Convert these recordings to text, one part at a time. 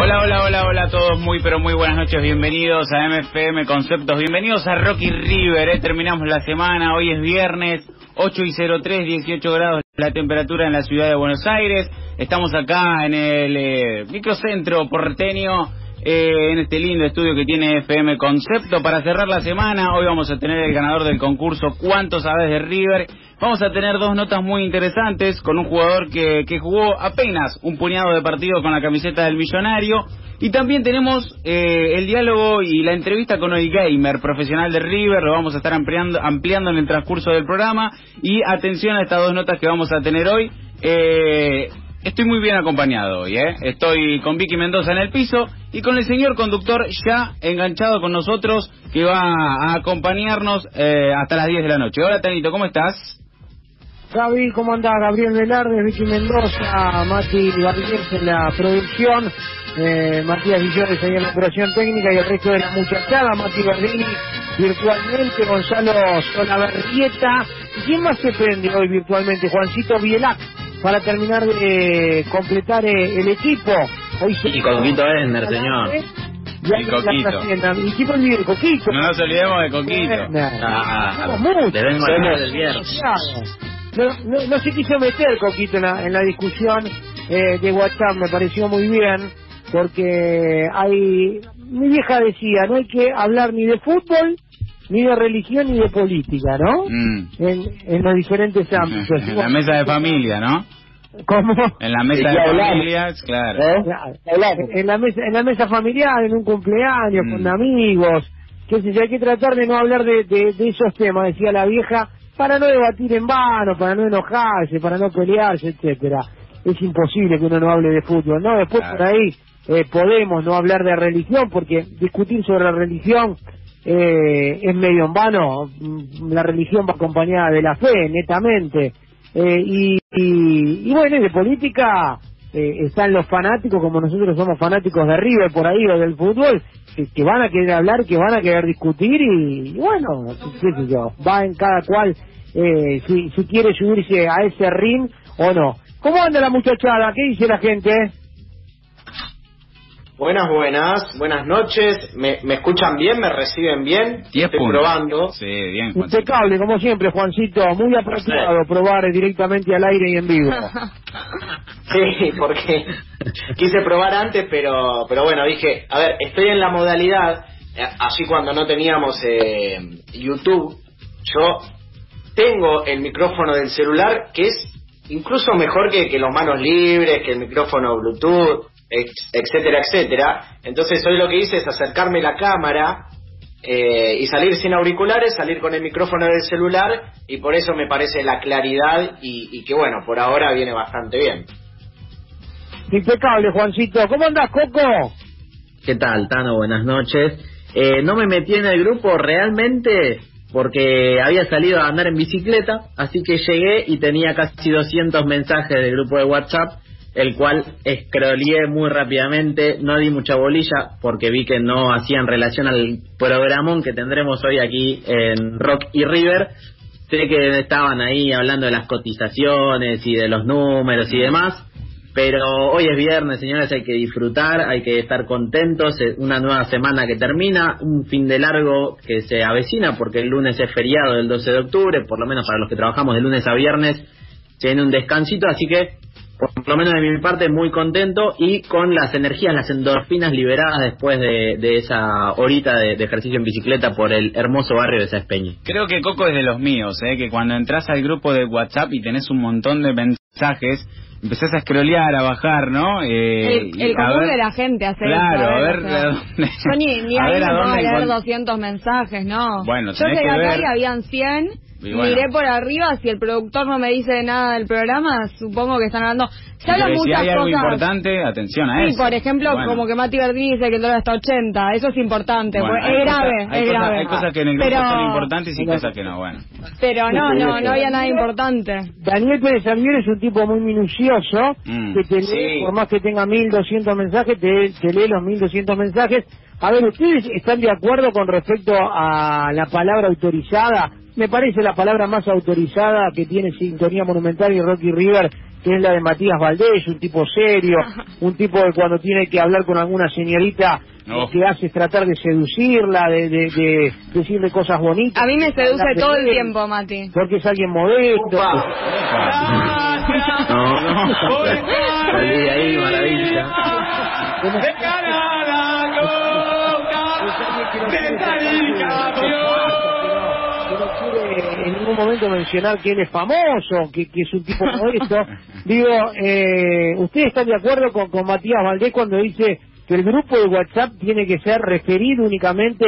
Hola a todos, muy pero muy buenas noches, bienvenidos a MFM Conceptos, bienvenidos a Rocky River, terminamos la semana, hoy es viernes, 8:03, 18 grados la temperatura en la ciudad de Buenos Aires, estamos acá en el microcentro porteño, en este lindo estudio que tiene FM Concepto. Para cerrar la semana, hoy vamos a tener el ganador del concurso ¿Cuánto sabes de River? Vamos a tener dos notas muy interesantes con un jugador que jugó apenas un puñado de partidos con la camiseta del Millonario. Y también tenemos el diálogo y la entrevista con Hoy Gamer, profesional de River. Lo vamos a estar ampliando en el transcurso del programa. Y atención a estas dos notas que vamos a tener hoy. Estoy muy bien acompañado hoy, Estoy con Vicky Mendoza en el piso y con el señor conductor ya enganchado con nosotros, que va a acompañarnos hasta las 10 de la noche. Hola, Tanito, ¿cómo estás? Gaby, ¿cómo andás? Gabriel Velarde, Vicky Mendoza, Mati Barriers en la producción, Matías Villores ahí en la operación técnica y el resto de la muchachada, Mati Bardini virtualmente, Gonzalo Solabarrieta. ¿Quién más se prende hoy virtualmente? Juancito Bielac, para terminar de completar el equipo. Hoy y Coquito Esner, señor. Y Coquito. ¿Y quién olvida el Coquito? No nos olvidemos de Coquito. Le vengo a hablar del viernes. No se quiso meter Coquito en la discusión de WhatsApp, me pareció muy bien, porque mi vieja decía, no hay que hablar ni de fútbol, ni de religión, ni de política, ¿no? En los diferentes ámbitos. En la mesa de familia, ¿no? ¿Cómo? En la mesa de familias, claro. En la mesa familiar, en un cumpleaños, con amigos, qué sé yo, hay que tratar de no hablar de esos temas, decía la vieja, para no debatir en vano, para no enojarse, para no pelearse, etcétera. Es imposible que uno no hable de fútbol, ¿no? Después por ahí podemos no hablar de religión, porque discutir sobre la religión es medio en vano. La religión va acompañada de la fe, netamente. Y bueno, y de política están los fanáticos, como nosotros somos fanáticos de River por ahí, o del fútbol, que van a querer hablar, que van a querer discutir, y bueno, qué sé yo, va en cada cual si quiere subirse a ese ring o no. ¿Cómo anda la muchachada? ¿Qué dice la gente? Buenas noches. ¿Me escuchan bien? ¿Me reciben bien? Estoy probando. Sí, bien, Juancito. Impecable, como siempre, Juancito. Muy apropiado probar directamente al aire y en vivo. Sí, porque quise probar antes, pero bueno, dije, a ver, estoy en la modalidad, así cuando no teníamos YouTube, yo tengo el micrófono del celular, que es incluso mejor que los manos libres, que el micrófono Bluetooth, etcétera, etcétera. Entonces hoy lo que hice es acercarme la cámara y salir sin auriculares, salir con el micrófono del celular, y por eso me parece la claridad y que bueno, por ahora viene bastante bien. Impecable, Juancito. ¿Cómo andás, Coco? ¿Qué tal, Tano? Buenas noches. No me metí en el grupo realmente porque había salido a andar en bicicleta, así que llegué y tenía casi 200 mensajes del grupo de WhatsApp, el cual scrolleé muy rápidamente, no di mucha bolilla porque vi que no hacían relación al programón que tendremos hoy aquí en Rock y River. Sé que estaban ahí hablando de las cotizaciones y de los números y demás, pero hoy es viernes, señores, hay que disfrutar, hay que estar contentos, una nueva semana que termina, un fin de largo que se avecina porque el lunes es feriado del 12 de octubre, por lo menos para los que trabajamos de lunes a viernes, tiene un descansito, así que por lo menos de mi parte muy contento y con las energías, las endorfinas liberadas después de esa horita de ejercicio en bicicleta por el hermoso barrio de Sáenz Peña. Creo que Coco es de los míos, que cuando entras al grupo de WhatsApp y tenés un montón de mensajes, empezás a scrollear, a bajar, ¿no? El común de la gente hace claro, eso. A ver, yo ni ahí me puedo leer 200 mensajes, no. Bueno, yo llegué acá y habían 100. Bueno. Miré por arriba, si el productor no me dice nada del programa, supongo que están hablando. Se hablan muchas cosas. Si hay algo importante, atención a eso. Sí, por ejemplo, como que Mati Verdini dice que el dólar está 80, eso es importante, bueno, es grave. Hay cosas que en el grupo son importantes y cosas que no, bueno. Pero no había nada importante. Daniel Pérez Salvier es un tipo muy minucioso, que te lee, por más que tenga 1200 mensajes, te lee los 1200 mensajes. A ver, ¿ustedes están de acuerdo con respecto a la palabra autorizada? Me parece la palabra más autorizada que tiene Sintonía Monumental y Rocky River, que es la de Matías Valdés, un tipo serio, un tipo que cuando tiene que hablar con alguna señorita, lo que hace es tratar de seducirla, de decirle cosas bonitas. A mí me seduce todo el tiempo, Mati. Porque es alguien modesto. Salí de ahí, maravilla. En ningún momento mencionar que él es famoso, que es un tipo modesto. Digo, ¿ustedes están de acuerdo con Matías Valdés cuando dice que el grupo de WhatsApp tiene que ser referido únicamente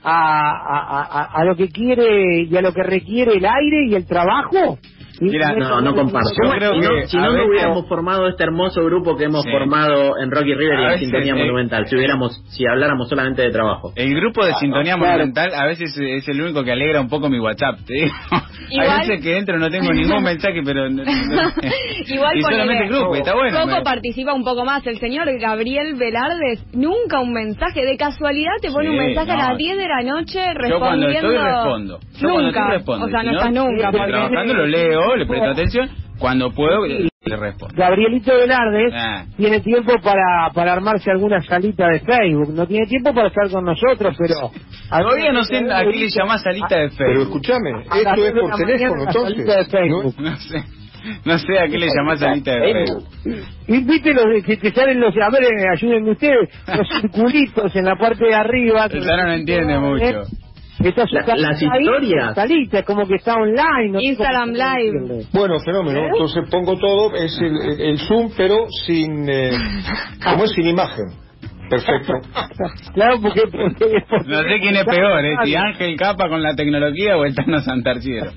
a lo que quiere y a lo que requiere el aire y el trabajo? Mira, no comparto. Yo creo que si no hubiéramos formado este hermoso grupo que hemos formado en Rocky River y en Sintonía Monumental, si habláramos solamente de trabajo. El grupo de Sintonía Monumental a veces es el único que alegra un poco mi WhatsApp, te digo. Hay veces que dentro no tengo ningún mensaje, pero igual y solamente el grupo, está bueno. Coco participa un poco más. El señor Gabriel Velardes, nunca un mensaje, de casualidad te pone un mensaje a las 10 de la noche respondiendo. Yo cuando estoy respondo. Nunca. Respondo. O sea, no estás nunca. Porque trabajando lo leo, le presto atención, cuando puedo le respondo. Gabrielito Velardes tiene tiempo para armarse alguna salita de Facebook, no tiene tiempo para estar con nosotros, pero... Todavía no sé a qué le llamás salita de Facebook. Pero escúchame, esto es por teléfono, entonces. De Facebook. No sé a qué le llamás salita de Facebook. Y viste los que salen los... A ver, ayúdenme ustedes, los circulitos en la parte de arriba. Ahora no entiende mucho. Las historias. Salita, es como que está online. No Instagram Live. Bueno, fenómeno. Entonces pongo todo, es el Zoom, pero sin sin imagen. Perfecto. Claro, porque no sé quién es peor, si Ángel Capa con la tecnología o el Tano Santarciero.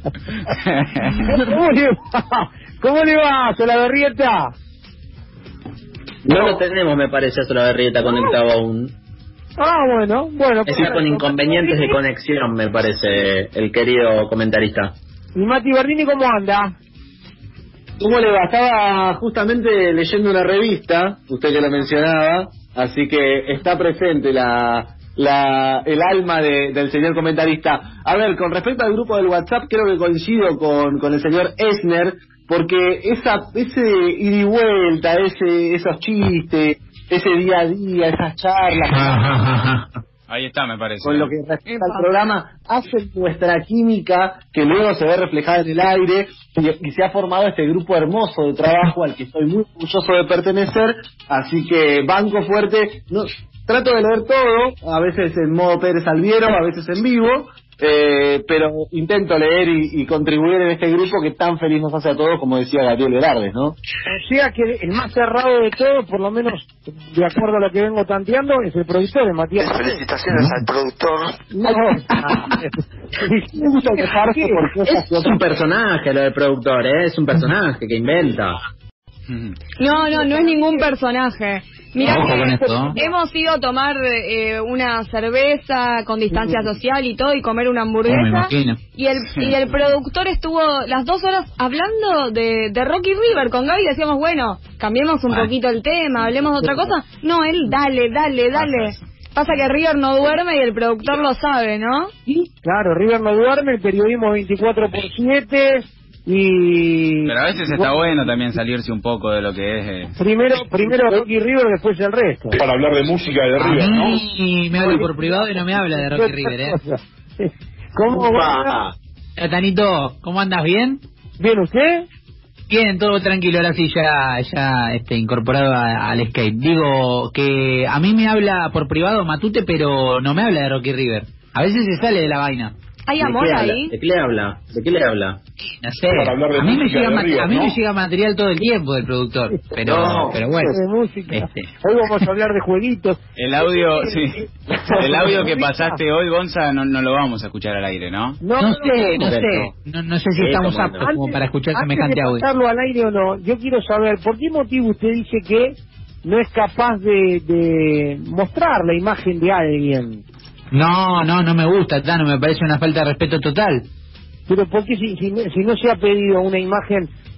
¿Cómo le va, Solaberrieta? No lo tenemos, me parece, a Solaberrieta conectado aún. Bueno. Es con inconvenientes de conexión, me parece, el querido comentarista. ¿Y Mati Bardini cómo anda? ¿Cómo le va? Estaba justamente leyendo una revista, usted que lo mencionaba, así que está presente el alma del señor comentarista. A ver, con respecto al grupo del WhatsApp, creo que coincido con el señor Esner, porque ese ida y vuelta, esos chistes, ese día a día, esas charlas... Ahí está, me parece. Con lo que respecta al programa, hace nuestra química que luego se ve reflejada en el aire y se ha formado este grupo hermoso de trabajo al que estoy muy orgulloso de pertenecer, así que banco fuerte. Trato de leer todo, a veces en modo Pérez Alviero, a veces en vivo, pero intento leer y contribuir en este grupo que tan feliz nos hace a todos, como decía Gabriel Velardes, ¿no? O sea que el más cerrado de todos, por lo menos de acuerdo a lo que vengo tanteando, es el productor de Matías. Felicitaciones al productor. Es un personaje lo del productor, es un personaje que inventa. No es ningún personaje. Mira, hemos ido a tomar una cerveza con distancia social y todo y comer una hamburguesa y el productor estuvo las 2 horas hablando de Rocky River con Gaby y decíamos, bueno, cambiemos un poquito el tema, hablemos de otra cosa. No, él dale. Pasa que River no duerme y el productor lo sabe, ¿no? Claro, River no duerme, el periodismo 24/7 y... Pero a veces está bueno también salirse un poco de lo que es... Primero Rocky River, después el resto. Para hablar de música de River, ¿no? Y me habla por privado y no me habla de Rocky River, ¿Cómo va? Tanito, ¿cómo andas? ¿Bien? ¿Bien usted? Bien, todo tranquilo, ahora sí ya incorporado al Skype. Digo que a mí me habla por privado Matute, pero no me habla de Rocky River. A veces se sale de la vaina. ¿Hay amor ahí? ¿De qué le habla? No sé, a mí me llega material todo el tiempo del productor, pero bueno. De música. Hoy vamos a hablar de jueguitos. El audio que pasaste hoy, Gonza, no lo vamos a escuchar al aire, ¿no? No sé si estamos aptos como para escuchar semejante audio. ¿Pasarlo al aire o no? Yo quiero saber, ¿por qué motivo usted dice que no es capaz de mostrar la imagen de alguien? No me gusta, Tano, me parece una falta de respeto total. Pero ¿por qué si no se ha pedido una imagen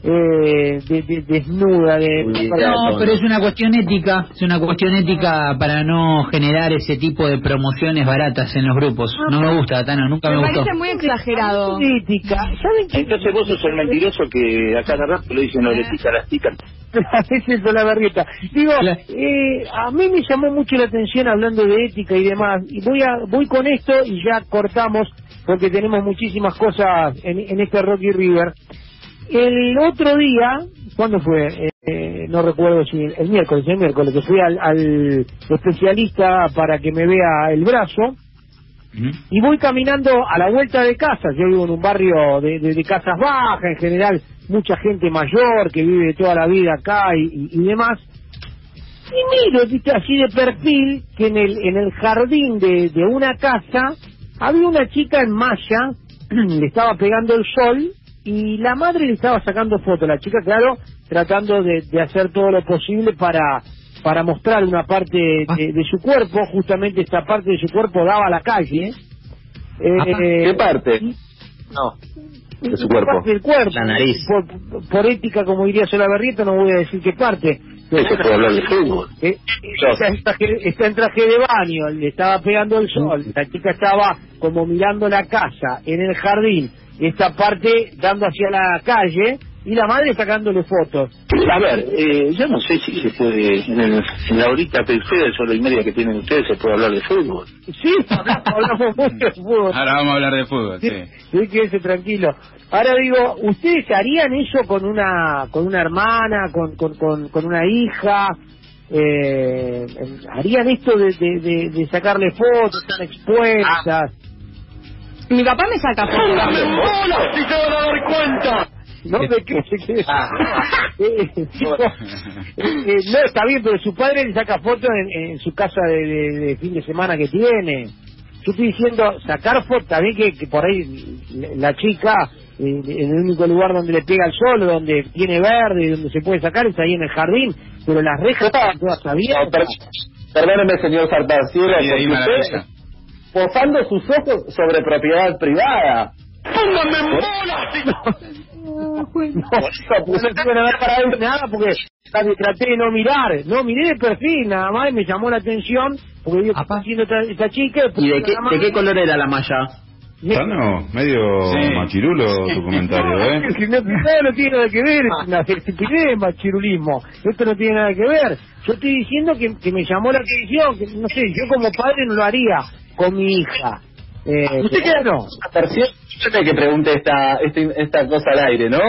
desnuda. No, pero es una cuestión ética, para no generar ese tipo de promociones baratas en los grupos. No me gusta, Tano, nunca me gustó. Me parece muy exagerado. Ética. ¿Saben qué? Entonces vos sos el mentiroso que a cada rato le dicen no le pica las ticas. Es eso, la berrieta. Digo, a mí me llamó mucho la atención hablando de ética y demás, y voy con esto y ya cortamos porque tenemos muchísimas cosas en este Rocky River. El otro día, ¿cuándo fue? No recuerdo si el miércoles, que fui al especialista para que me vea el brazo, y voy caminando a la vuelta de casa. Yo vivo en un barrio de casas bajas, en general mucha gente mayor que vive toda la vida acá y demás, y miro, ¿viste? Así de perfil, que en el jardín de una casa había una chica en malla, le estaba pegando el sol y la madre le estaba sacando fotos. La chica, claro, tratando de hacer todo lo posible para mostrar una parte de su cuerpo. Justamente esta parte de su cuerpo daba a la calle. ¿Qué parte? No, de su cuerpo. Parte del cuerpo. La nariz. Por ética, como diría Solabarrieta, no voy a decir qué parte. Eso puede hablar de fútbol. Está en traje de baño, le estaba pegando el sol. La chica estaba como mirando la casa en el jardín, esta parte dando hacia la calle, y la madre sacándole fotos. A ver, yo no sé si se puede, en la horita perfecta de solo y media que tienen ustedes, se puede hablar de fútbol. Sí, hablamos mucho de fútbol. Ahora vamos a hablar de fútbol, sí. Sí, quédese tranquilo. Ahora digo, ¿ustedes harían eso con una hermana, con una hija? ¿Harían esto de sacarle fotos tan expuestas? Mi papá me saca fotos. ¡Hola! ¡Si se van a dar cuenta! No me quede. No, está bien, pero su padre le saca fotos en su casa de fin de semana que tiene. Yo estoy diciendo, sacar fotos, también que por ahí la chica, en el único lugar donde le pega el sol, donde tiene verde, donde se puede sacar, es ahí en el jardín, pero las rejas están todas abiertas. Perdóneme, señor Sartanciero, porque usted, posando sus ojos sobre propiedad privada. ¡Póngame en bola! No tuve nada para ver nada porque traté de no mirar, no miré de perfil nada más y me llamó la atención porque digo, ¿qué está haciendo esta chica? ¿Y de qué color era la malla? Tano, medio machirulo tu comentario, No tiene nada que ver, la estupidez, machirulismo, esto no tiene nada que ver. Yo estoy diciendo que me llamó la atención, que no sé, yo como padre no lo haría con mi hija. ¿Usted qué no? Yo que pregunte esta cosa al aire, ¿no?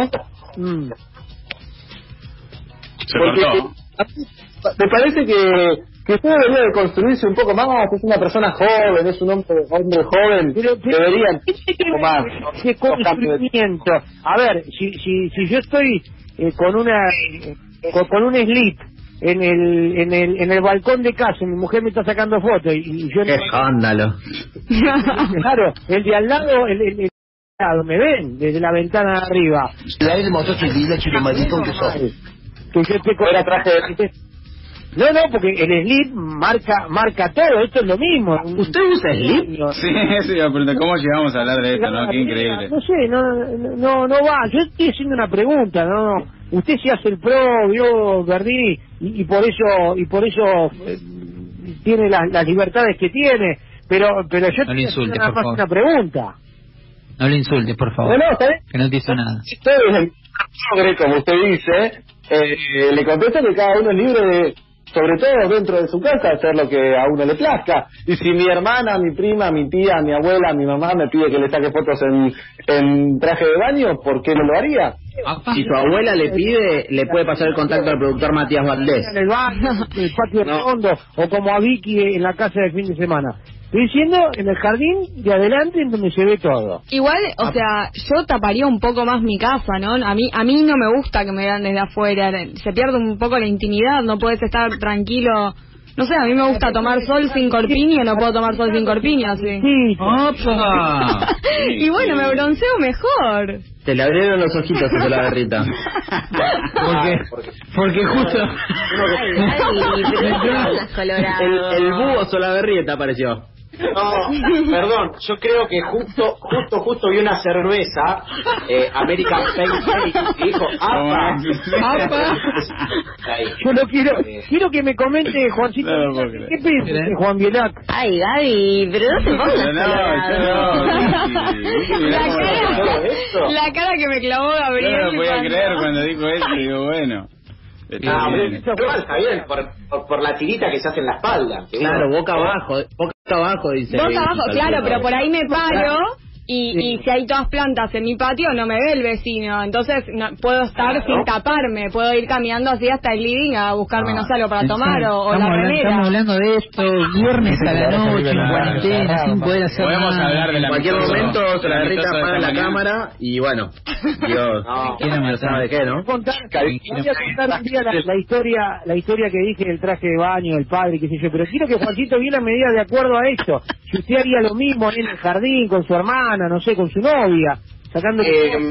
Porque me parece que usted debería de construirse un poco más. Es una persona joven, es un hombre joven, debería un poco más. ¿Qué construimiento? A ver, si yo estoy con un slip en el balcón de casa, mi mujer me está sacando fotos y yo ¡qué escándalo! Claro, el de al lado, el me ven desde la ventana de arriba. La es motocicleta, chico maldito que sos. Que yo esté con traje de... No, porque el slip marca todo, esto es lo mismo. ¿Usted usa slip? Sí, eso iba a preguntar, ¿cómo llegamos a hablar de esto, no? Qué increíble. No sé, no va, yo estoy haciendo una pregunta, no. Usted se hace el pro, vio Verdini, y por eso tiene las libertades que tiene, pero yo no le insulte, nada más una pregunta. No le insultes, por favor. No, ¿sabes? Que no te hizo nada. Ustedes, como usted dice, le contesto que cada uno es libre de, sobre todo dentro de su casa, hacer lo que a uno le plazca. Y si mi hermana, mi prima, mi tía, mi abuela, mi mamá me pide que le saque fotos en traje de baño, ¿por qué no lo haría? Si su abuela le pide, le puede pasar el contacto al productor Matías Valdés. En el baño, en el patio redondo, o como a Vicky en la casa de fin de semana. Estoy diciendo en el jardín de adelante, en donde se ve todo. Igual, o sea, yo taparía un poco más mi casa, ¿no? A mí no me gusta que me vean desde afuera. Se pierde un poco la intimidad, no puedes estar tranquilo. No sé, a mí me gusta tomar sol sin corpiño, no puedo tomar sol sin corpiño, sí. ¡Opa! Y bueno, me bronceo mejor. Te le abrieron los ojitos a la berrita. Porque justo... el búho Solaberrieta apareció. No, perdón, yo creo que justo vi una cerveza American Pale y dijo APA. Yo lo quiero que me comente Juancito, ¿qué piensa de Juan Vielac? Ay, Gaby, pero no se pongas la cara que me clavó Gabriel. No lo podía creer cuando dijo eso, digo, bueno. Está bien, por la tirita que se hace en la espalda. Claro, boca abajo, dice. Boca abajo, claro, pero por ahí me paro y si hay todas plantas en mi patio no me ve el vecino, entonces puedo estar sin taparme, puedo ir caminando así hasta el living a buscarme algo para tomar o la remera. Estamos hablando de esto, viernes a la noche, en cuarentena, sin poder hacer podemos nada. hablar de la en cualquier momento se la Rita apaga la cámara y bueno, Dios, no sabe qué, ¿no? Voy a contar un día la historia que dije del traje de baño, del padre, qué sé yo, pero quiero que Juancito Viela me diga de acuerdo a esto, si usted haría lo mismo en el jardín con su hermana, no sé, con su novia, sacando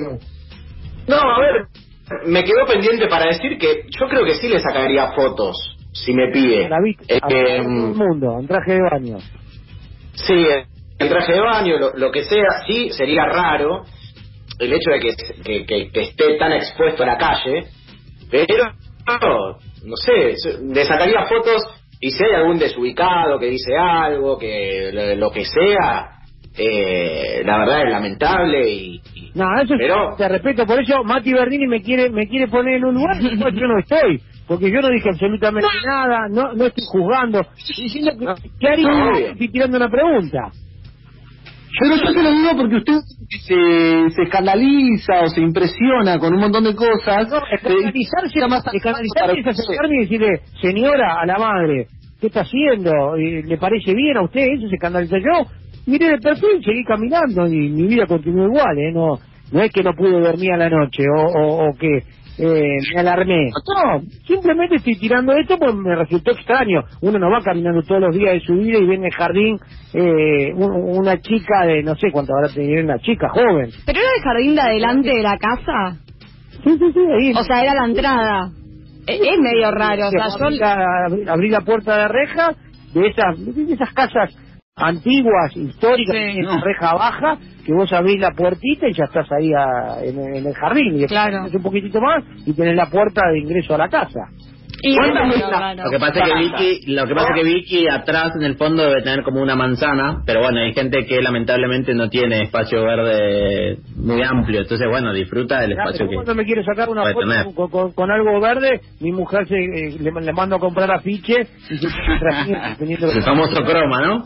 no, a ver, me quedó pendiente para decir que yo creo que sí le sacaría fotos si me pide. A todo el mundo, en traje de baño. Sí, en traje de baño, lo que sea, sí, sería raro el hecho de que esté tan expuesto a la calle, pero no sé, le sacaría fotos y si hay algún desubicado que dice algo, que lo que sea, la verdad es lamentable no, eso pero... te respeto, por eso Mati Bernini me quiere poner en un lugar en el cual yo no estoy, porque yo no dije absolutamente nada, no estoy juzgando, estoy diciendo que haría, estoy tirando una pregunta. Pero yo se lo digo porque usted se escandaliza o se impresiona con un montón de cosas. No, escandalizarse es acercarme y decirle, señora, a la madre, ¿qué está haciendo? ¿Le parece bien a usted eso? ¿Se escandaliza yo? Miré el perfil, seguí caminando y mi vida continúa igual, no es que no pude dormir a la noche o que me alarmé. No, simplemente estoy tirando esto porque me resultó extraño. Uno no va caminando todos los días de su vida y ve en el jardín una chica de, no sé cuánto habrá tenido, una chica joven. ¿Pero era el jardín de adelante de la casa? Sí, ahí. O sea, era la entrada. Es medio raro, o sea, abrí la puerta de reja de esas casas antiguas, históricas, reja baja, que vos abrís la puertita y ya estás ahí en el jardín, y claro, un poquitito más y tenés la puerta de ingreso a la casa. Y lo que pasa es que Vicky atrás en el fondo debe tener como una manzana, pero bueno, hay gente que lamentablemente no tiene espacio verde muy amplio, entonces bueno, disfruta del espacio que cuando me quiero sacar una foto con algo verde, mi mujer le mando a comprar afiche y se el famoso croma, ¿no?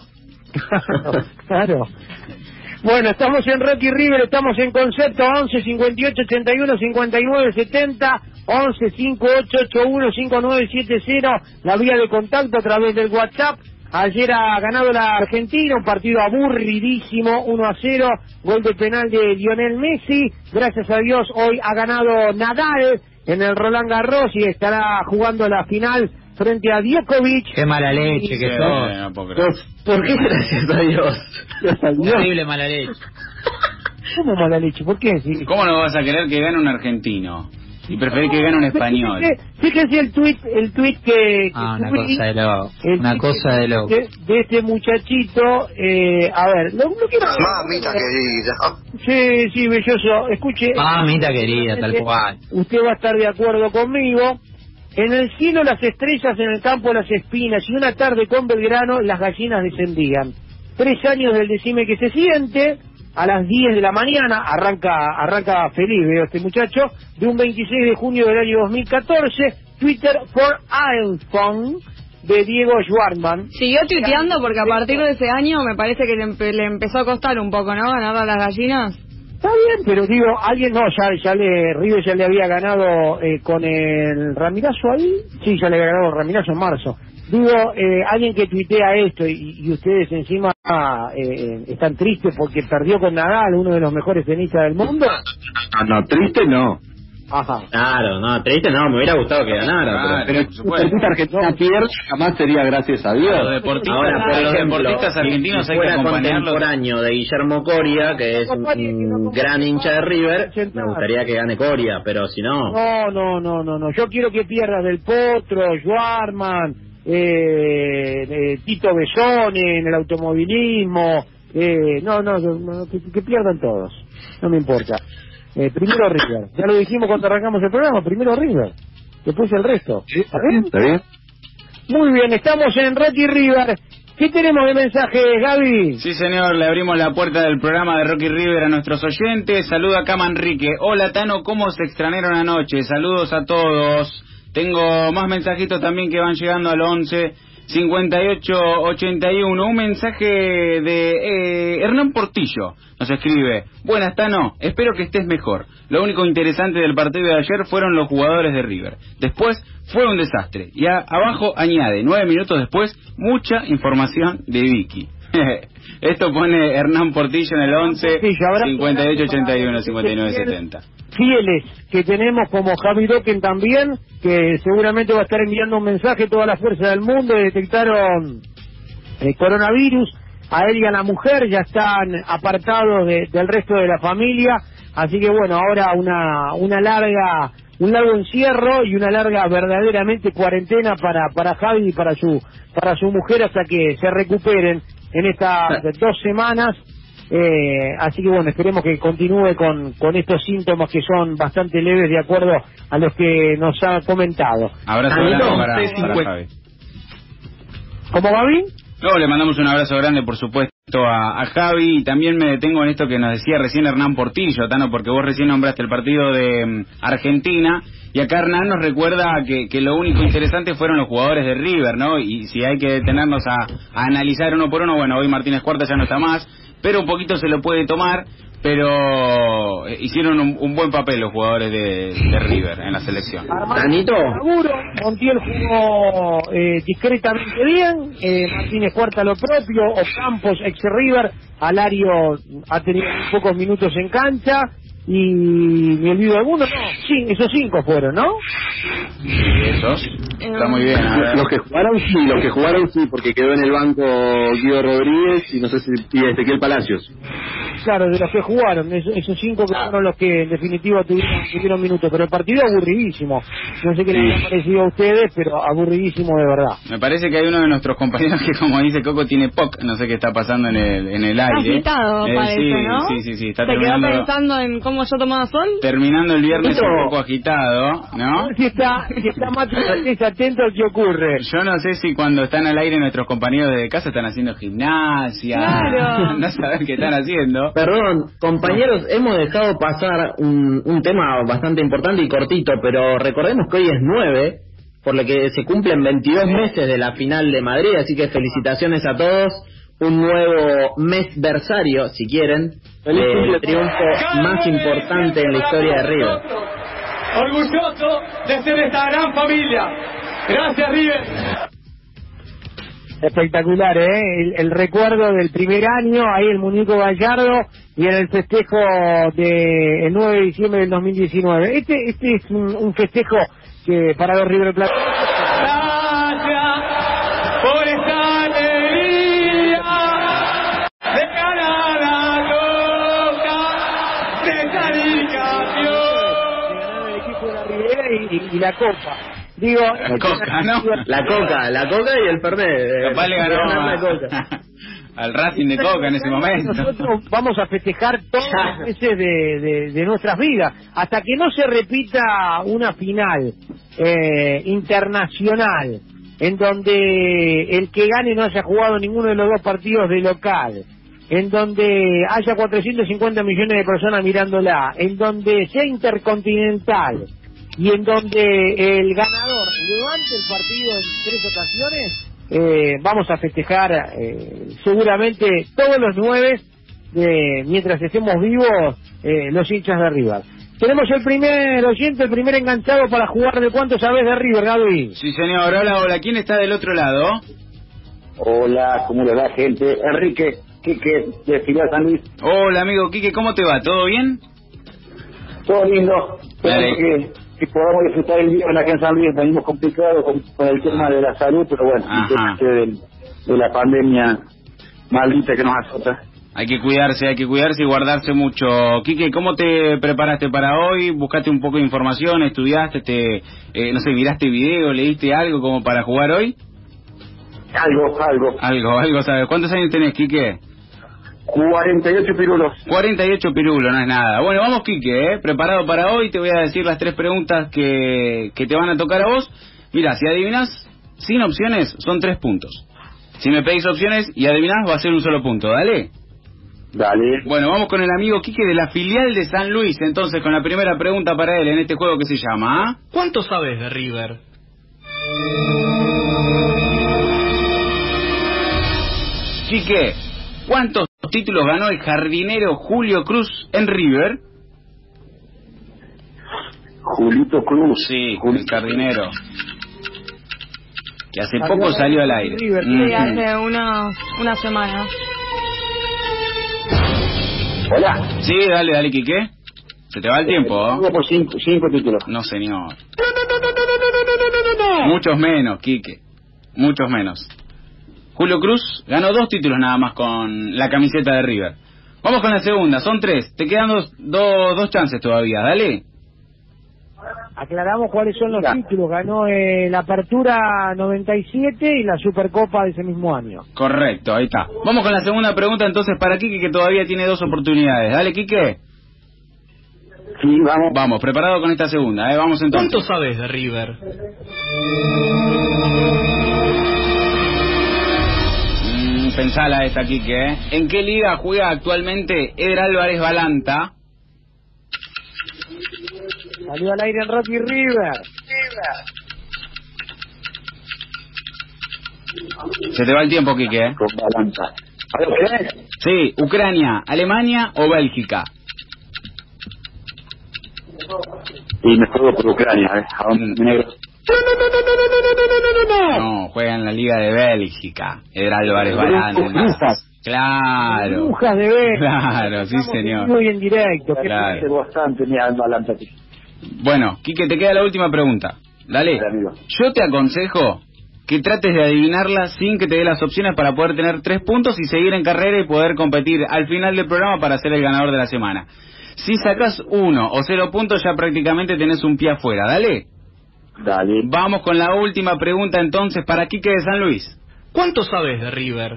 Claro. Bueno, estamos en Rocky River, estamos en Concepto, 11 58 81 59 70, 11 58 81 5970, la vía de contacto a través del WhatsApp. Ayer ha ganado la Argentina, un partido aburridísimo, 1-0, gol de penal de Lionel Messi. Gracias a Dios hoy ha ganado Nadal en el Roland Garros y estará jugando la final frente a Djokovic. Qué mala leche que sos. ¿Por qué gracias a Dios? Terrible mala leche. ¿Cómo mala leche? ¿Por qué? ¿Cómo no vas a querer que gane un argentino? Y preferís que gane un español. Fíjense el tweet que una cosa de loco. Una cosa de loco. De este muchachito, a ver, lo quiero... Mamita querida. Sí, belloso. Escuche. Mamita querida, tal cual. Usted va a estar de acuerdo conmigo. En el cielo las estrellas, en el campo las espinas, y una tarde con Belgrano las gallinas descendían. 3 años del Decime que se siente, a las 10 de la mañana, arranca feliz, veo este muchacho, de un 26 de junio del año 2014, Twitter for iPhone, de Diego Schwartzman. Siguió tuiteando porque a partir de ese año me parece que le empezó a costar un poco, ¿no? Ganar a las gallinas. Está bien, pero digo, alguien River ya le había ganado con el Ramirazo ahí. Sí, ya le había ganado el Ramirazo en marzo. Digo, alguien que tuitea esto y ustedes encima están tristes porque perdió con Nadal, uno de los mejores tenistas del mundo. No, triste no. Ajá. Claro, no, triste no, me hubiera gustado que ganara. Pero si Argentina pierde, jamás sería gracias a Dios. Los deportistas argentinos hay que acompañarlos. Contemporáneo de Guillermo Coria, que es un gran hincha de River, me gustaría que gane Coria, pero si no... No, yo quiero que pierdas Del Potro, Schwartzman, Tito Besone en el automovilismo, que pierdan todos, no me importa. Primero River, ya lo dijimos cuando arrancamos el programa, primero River, después el resto. Sí, está bien. Muy bien, estamos en Rocky River. ¿Qué tenemos de mensajes, Gaby? Sí, señor, le abrimos la puerta del programa de Rocky River a nuestros oyentes. Saluda acá Manrique. Hola, Tano, ¿cómo se extrañaron anoche? Saludos a todos. Tengo más mensajitos también que van llegando al 11 58 81. Un mensaje de Hernán Portillo. Nos escribe: buenas, Tano, espero que estés mejor. Lo único interesante del partido de ayer fueron los jugadores de River. Después fue un desastre. Y abajo añade, 9 minutos después, mucha información de Vicky. Esto pone Hernán Portillo en el 11 58 81 59 70. Fieles que tenemos como Javi Dokken también, que seguramente va a estar enviando un mensaje. Toda la fuerza del mundo detectaron el coronavirus. A él y a la mujer ya están apartados del resto de la familia. Así que bueno, ahora un largo encierro y una larga verdaderamente cuarentena para Javi y para su mujer hasta que se recuperen en estas 2 semanas. Así que bueno, esperemos que continúe con estos síntomas que son bastante leves de acuerdo a los que nos ha comentado. Abrazo grande para Javi. ¿Cómo, Gaby? No, le mandamos un abrazo grande, por supuesto, a Javi. Y también me detengo en esto que nos decía recién Hernán Portillo, Tano, porque vos recién nombraste el partido de Argentina, y acá Hernán nos recuerda que lo único interesante fueron los jugadores de River, ¿no? Y si hay que detenernos a analizar uno por uno, bueno, hoy Martínez Cuarta ya no está más, pero un poquito se lo puede tomar. Pero hicieron un buen papel los jugadores de River en la selección. Tanito seguro, Montiel jugó discretamente bien, Martínez Cuarta lo propio, Ocampos ex River, Alario ha tenido pocos minutos en cancha, y me olvido de alguno, no, sí, esos 5 fueron, ¿no? Sí, esos, está muy bien. Los que jugaron sí, porque quedó en el banco Guido Rodríguez y no sé si Ezequiel Palacios. Claro, de los que jugaron, esos 5 que fueron los que en definitiva tuvieron minutos, pero el partido aburridísimo. No sé qué les ha parecido a ustedes, pero aburridísimo de verdad. Me parece que hay uno de nuestros compañeros que, como dice Coco, tiene POC, no sé qué está pasando en el aire. Agitado, parece, sí, ¿no? Sí, está ¿Se quedó pensando en cómo yo tomaba sol? Terminando el viernes un poco agitado, ¿no? Si está más atento al que ocurre. Yo no sé si cuando están al aire nuestros compañeros de casa están haciendo gimnasia, claro. No saber qué están haciendo. Perdón, compañeros, hemos dejado pasar un tema bastante importante y cortito, pero recordemos que hoy es 9, por lo que se cumplen 22 meses de la final de Madrid, así que felicitaciones a todos, un nuevo mesversario, si quieren, el triunfo más importante en la historia de River. Orgulloso de ser esta gran familia. Gracias, River. Espectacular, el recuerdo del primer año, ahí el muñeco Gallardo, y en el festejo del 9 de diciembre del 2019. Este es un festejo que para los River Plate. Gracias por esta alegría de ganar la Copa, de salir campeón. De ganar el equipo de la Ribera y la Copa. Digo, la Coca, ¿no? La Coca y el Fernet. Capaz le ganó la Coca. Al Racing de Coca en ese momento. Nosotros vamos a festejar todos los meses de nuestras vidas, hasta que no se repita una final internacional, en donde el que gane no haya jugado ninguno de los 2 partidos de local, en donde haya 450 millones de personas mirándola, en donde sea intercontinental, y en donde el ganador levante el partido en 3 ocasiones, vamos a festejar seguramente todos los 9, mientras estemos vivos, los hinchas de River. Tenemos el primer oyente, el primer enganchado para jugar. ¿De cuánto sabés de River, Gaby? Sí, señor. Hola. ¿Quién está del otro lado? Hola, ¿cómo le va, gente? Enrique, Quique, de Ciudad San Luis. Hola, amigo Quique, ¿cómo te va? ¿Todo bien? Todo lindo. Que podamos disfrutar el día aquí en San Luis. Venimos complicados con el tema de la salud, pero bueno, de la pandemia maldita que nos azota. Hay que cuidarse y guardarse mucho. Quique, ¿cómo te preparaste para hoy? ¿Buscaste un poco de información? ¿Estudiaste? No sé, ¿miraste video? ¿Leíste algo como para jugar hoy? Algo, ¿sabes? ¿Cuántos años tenés, Quique? 48 pirulos. 48 pirulos, no es nada. Bueno, vamos, Quique, preparado para hoy. Te voy a decir las 3 preguntas que te van a tocar a vos. Mira, si adivinas sin opciones, son 3 puntos. Si me pedís opciones y adivinás, va a ser un solo punto. Dale. Bueno, vamos con el amigo Quique de la filial de San Luis. Entonces, con la primera pregunta para él en este juego que se llama... ¿Cuánto sabes de River? Quique, ¿cuántos títulos ganó el jardinero Julio Cruz en River? Julito Cruz. Sí, el jardinero. Que hace poco salió al aire. River, sí, hace una semana. Hola. Sí, dale, Quique. Se te va el tiempo. Por 5 títulos. No, señor. Muchos menos, Quique. Muchos menos. Julio Cruz ganó 2 títulos nada más con la camiseta de River. Vamos con la segunda, son 3. Te quedan dos chances todavía, dale. Aclaramos cuáles son los títulos. Ganó la Apertura 97 y la Supercopa de ese mismo año. Correcto, ahí está. Vamos con la segunda pregunta entonces para Quique, que todavía tiene 2 oportunidades. Dale, Quique. Sí, vamos. Vamos, preparado con esta segunda, vamos entonces. ¿Cuánto sabes de River? Pensala esta, Quique, ¿En qué liga juega actualmente Eder Álvarez Balanta? Salió al aire en Rocky River. Se te va el tiempo, Quique. Con Balanta. Sí, Ucrania, Alemania o Bélgica. Y me juego por Ucrania, ¿A dónde negro? No, juega en la Liga de Bélgica. Eder Álvarez Balanta. Claro. Brujas de Bélgica. Claro, sí, señor. Muy en directo. Claro. Bastante, mira, Balanta aquí. Bueno, Quique, te queda la última pregunta. Dale. Yo te aconsejo que trates de adivinarla sin que te dé las opciones para poder tener 3 puntos y seguir en carrera y poder competir al final del programa para ser el ganador de la semana. Si sacas 1 o 0 puntos, ya prácticamente tenés un pie afuera. Dale. Vamos con la última pregunta entonces para Quique de San Luis. ¿Cuánto sabes de River?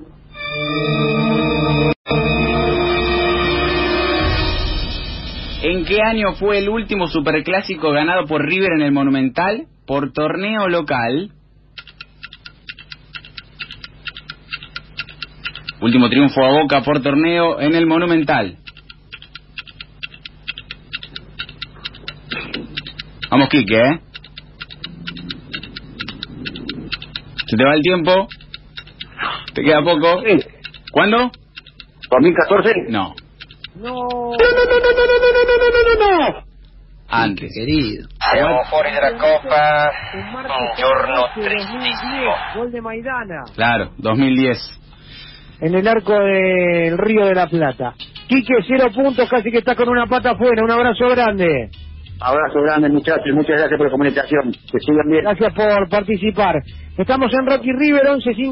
¿En qué año fue el último superclásico ganado por River en el Monumental por torneo local? Último triunfo a Boca por torneo en el Monumental. Vamos, Quique, Se te va el tiempo. Te queda poco. Sí. ¿Cuándo? ¿2014? No. No. Antes. Querido. Siamo fuori dalla Coppa. Un giorno tristissimo. Gol de Maidana. Claro, 2010. En el arco del Río de la Plata. Quique, 0 puntos, casi que está con una pata afuera. Un abrazo grande. Abrazo grande, muchachos. Muchas gracias por la comunicación. Que sigan bien. Gracias por participar. Estamos en Rocky River,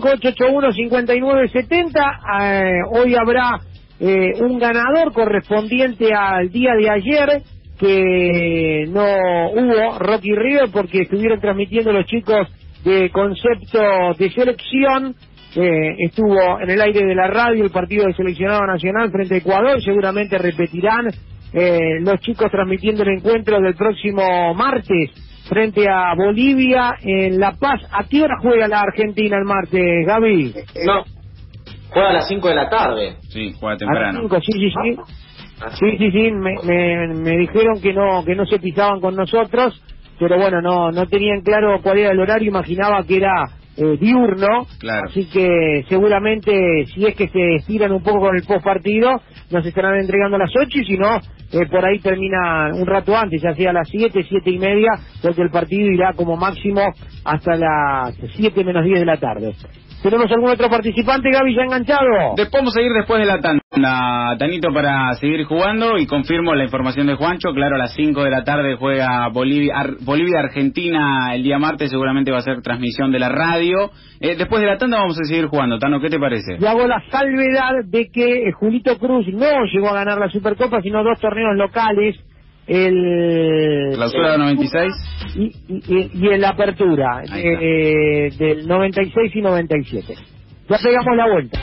115881-5970. Hoy habrá un ganador correspondiente al día de ayer, que no hubo Rocky River porque estuvieron transmitiendo los chicos de Concepto de Selección. Estuvo en el aire de la radio el partido del seleccionado nacional frente a Ecuador. Seguramente repetirán los chicos transmitiendo el encuentro del próximo martes frente a Bolivia en La Paz. ¿A qué hora juega la Argentina el martes, Gaby? No, juega a las 5 de la tarde. Sí, juega temprano. A las 5, sí. Me dijeron que no se pisaban con nosotros, pero bueno, no tenían claro cuál era el horario. Imaginaba que era diurno, claro. Así que seguramente si es que se estiran un poco con el post partido nos estarán entregando a las 8, y si no por ahí termina un rato antes, ya sea a las 7:30, porque el partido irá como máximo hasta las 7 menos 10 de la tarde. ¿Tenemos algún otro participante, Gaby, ya enganchado? Vamos a ir después de la tanda, Tanito, para seguir jugando, y confirmo la información de Juancho. Claro, a las 5 de la tarde juega Bolivia-Argentina el día martes, seguramente va a ser transmisión de la radio. Después de la tanda vamos a seguir jugando. Tano, ¿qué te parece? Y hago la salvedad de que Julito Cruz no llegó a ganar la Supercopa, sino 2 torneos locales Clausura 96 y en la apertura del 96 y 97. Ya pegamos la vuelta.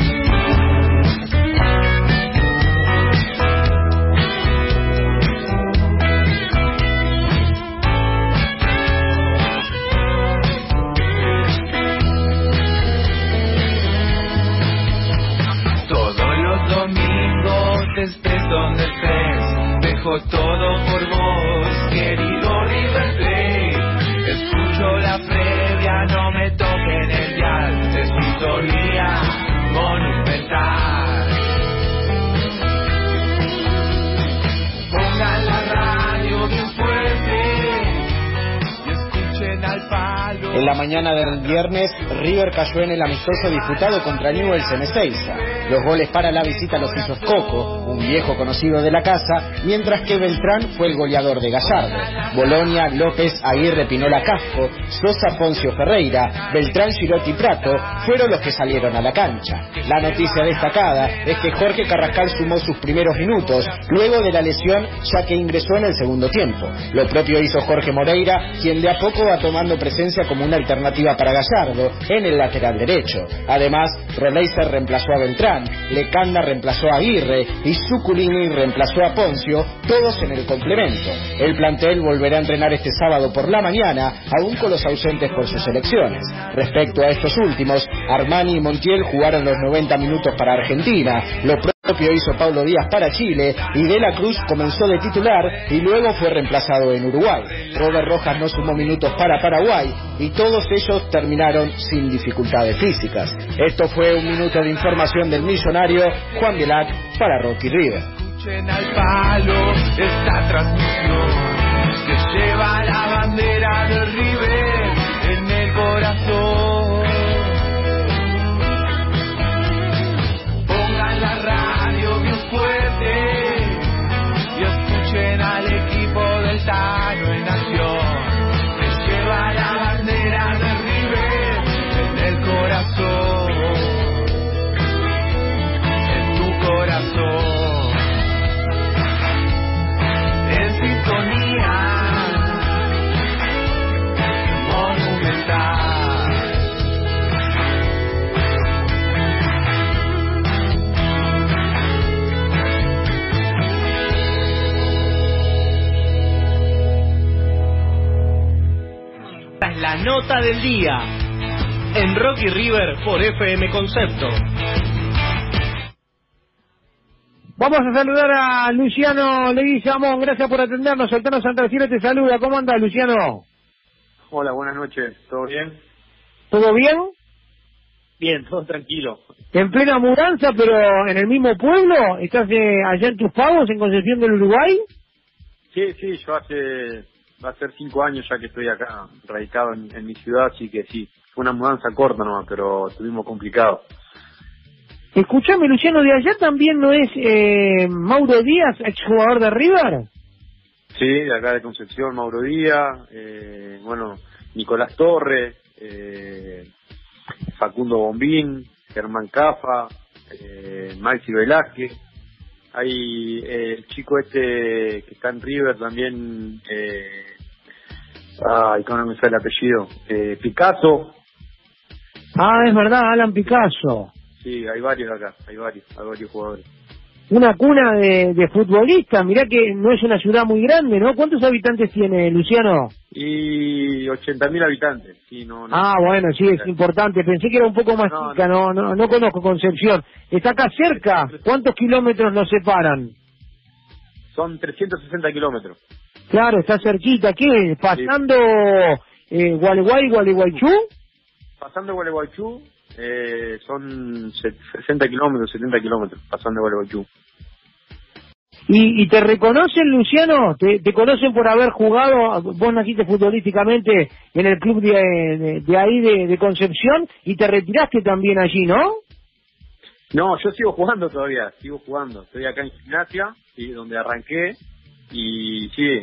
Todos los domingos estés donde estés, dejo todo por vos, querido River Plate. Escucho la previa, no me toquen el dial, de sintonía monumental. Pongan la radio bien fuerte y escuchen al palo. En la mañana del viernes, River cayó en el amistoso disputado contra Newell's en Ezeiza. Los goles para la visita los hizo Scocco, un viejo conocido de la casa, mientras que Beltrán fue el goleador de Gallardo. Bolonia, López, Aguirre, Pinola, Casco, Sosa, Poncio, Ferreira, Beltrán, Girotti y Prato fueron los que salieron a la cancha. La noticia destacada es que Jorge Carrascal sumó sus primeros minutos luego de la lesión, ya que ingresó en el segundo tiempo. Lo propio hizo Jorge Moreira, quien de a poco va tomando presencia como una alternativa para Gallardo en el lateral derecho. Además, Roleiser reemplazó a Beltrán, Lecanda reemplazó a Aguirre y Zuculini reemplazó a Poncio, todos en el complemento. El plantel volverá a entrenar este sábado por la mañana, aún con los ausentes por sus selecciones. Respecto a estos últimos, Armani y Montiel jugaron los 90 minutos para Argentina, lo propio hizo Paulo Díaz para Chile y De la Cruz comenzó de titular y luego fue reemplazado en Uruguay. Robert Rojas no sumó minutos para Paraguay y todos ellos terminaron sin dificultades físicas. Esto fue un minuto de información del millonario Juan Delac para Rocky River. Escuchen al palo esta transmisión que lleva la bandera de River en el corazón. Pongan la radio bien fuerte y escuchen al equipo del Tano en acción que lleva la bandera de River en el corazón, en tu corazón. Sintonía monumental. Esta es la nota del día en Rocky River por FM Concepto. Vamos a saludar a Luciano Leguizamón, gracias por atendernos. Altano Santaciero te saluda. ¿Cómo andas, Luciano? Hola, buenas noches. ¿Todo bien? ¿Todo bien? Bien, todo tranquilo. ¿En plena mudanza, pero en el mismo pueblo? ¿Estás allá en Tus Pagos, en Concepción del Uruguay? Sí, yo va a ser 5 años ya que estoy acá, radicado en mi ciudad, así que sí, fue una mudanza corta nomás, pero estuvimos complicados. Escuchame, Luciano, ¿de allá también no es Mauro Díaz, exjugador de River? Sí, de acá de Concepción, Mauro Díaz, Nicolás Torres, Facundo Bombín, Germán Cafa, Maxi Velázquez. Hay el chico que está en River también, ¿cómo no me sale el apellido? Picasso. Ah, es verdad, Alan Picasso. Sí, hay varios acá, hay varios jugadores. Una cuna de futbolistas, mirá que no es una ciudad muy grande, ¿no? ¿Cuántos habitantes tiene, Luciano? Y 80.000 habitantes, sí, no. Bueno, sí, es importante, pensé que era un poco más chica, no conozco Concepción. Está acá cerca, ¿cuántos kilómetros nos separan? Son 360 kilómetros. Claro, está cerquita, ¿qué? ¿Pasando Gualeguaychú? Pasando Gualeguaychú. Son 60 kilómetros, 70 kilómetros, pasando Gualeguaychú. ¿Y te reconocen, Luciano? ¿Te conocen por haber jugado? Vos naciste futbolísticamente en el club de ahí de Concepción y te retiraste también allí, ¿no? No, yo sigo jugando todavía, Estoy acá en Gimnasia, ¿sí? Donde arranqué, y sí,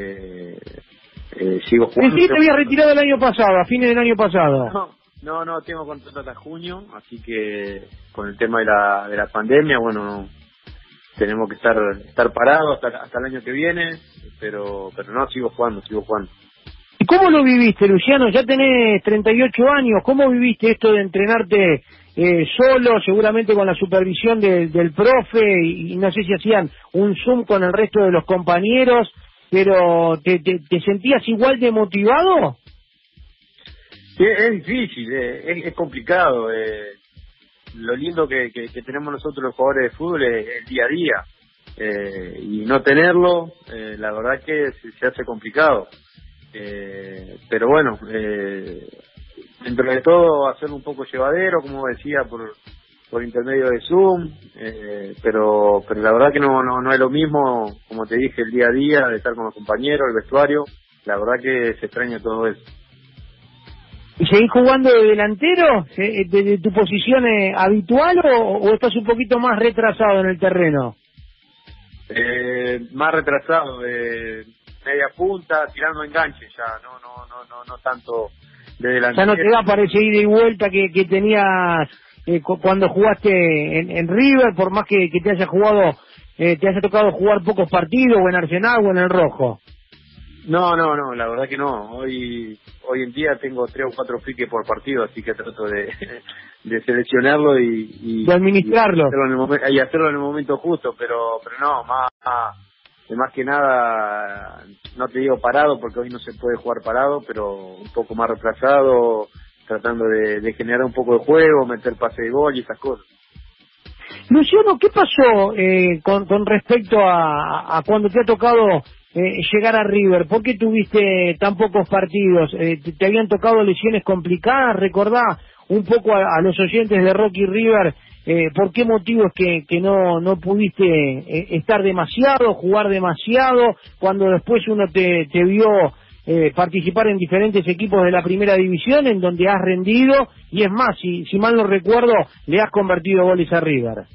sigo jugando. Sí, te habías retirado el año pasado, a fines del año pasado. No, tengo contrato hasta junio, así que con el tema de la pandemia, tenemos que estar parados hasta el año que viene, pero no, sigo jugando. ¿Y cómo lo viviste, Luciano? Ya tenés 38 años, ¿cómo viviste esto de entrenarte solo, seguramente con la supervisión del profe, y no sé si hacían un Zoom con el resto de los compañeros, pero ¿te sentías igual de motivado? Sí, es difícil, es complicado. Lo lindo que tenemos nosotros los jugadores de fútbol es el día a día, y no tenerlo, la verdad que se hace complicado. Pero bueno, dentro de todo hacerlo un poco llevadero, como decía, por intermedio de Zoom, pero la verdad que no es lo mismo, como te dije, el día a día, de estar con los compañeros, el vestuario. La verdad que se extraña todo eso. ¿Y seguís jugando de delantero, de tu posición habitual, o estás un poquito más retrasado en el terreno? Más retrasado, media punta, tirando enganche ya, no tanto de delantero. Ya no te da para ese ida y vuelta que tenías cuando jugaste en River, por más que te haya tocado jugar pocos partidos, o en Arsenal o en el Rojo. No, la verdad que no. Hoy en día tengo 3 o 4 piques por partido, así que trato de seleccionarlo y de administrarlo y hacerlo en el momento justo, pero no, más que nada, no te digo parado porque hoy no se puede jugar parado, pero un poco más retrasado, tratando de generar un poco de juego, meter pase de gol y esas cosas. Luciano, ¿qué pasó con respecto a cuando te ha tocado llegar a River? ¿Por qué tuviste tan pocos partidos? ¿Te habían tocado lesiones complicadas? Recordá un poco a los oyentes de Rocky River por qué motivos que no pudiste estar demasiado, jugar demasiado, cuando después uno te vio participar en diferentes equipos de la primera división, en donde has rendido, y es más, si mal no recuerdo, le has convertido goles a River.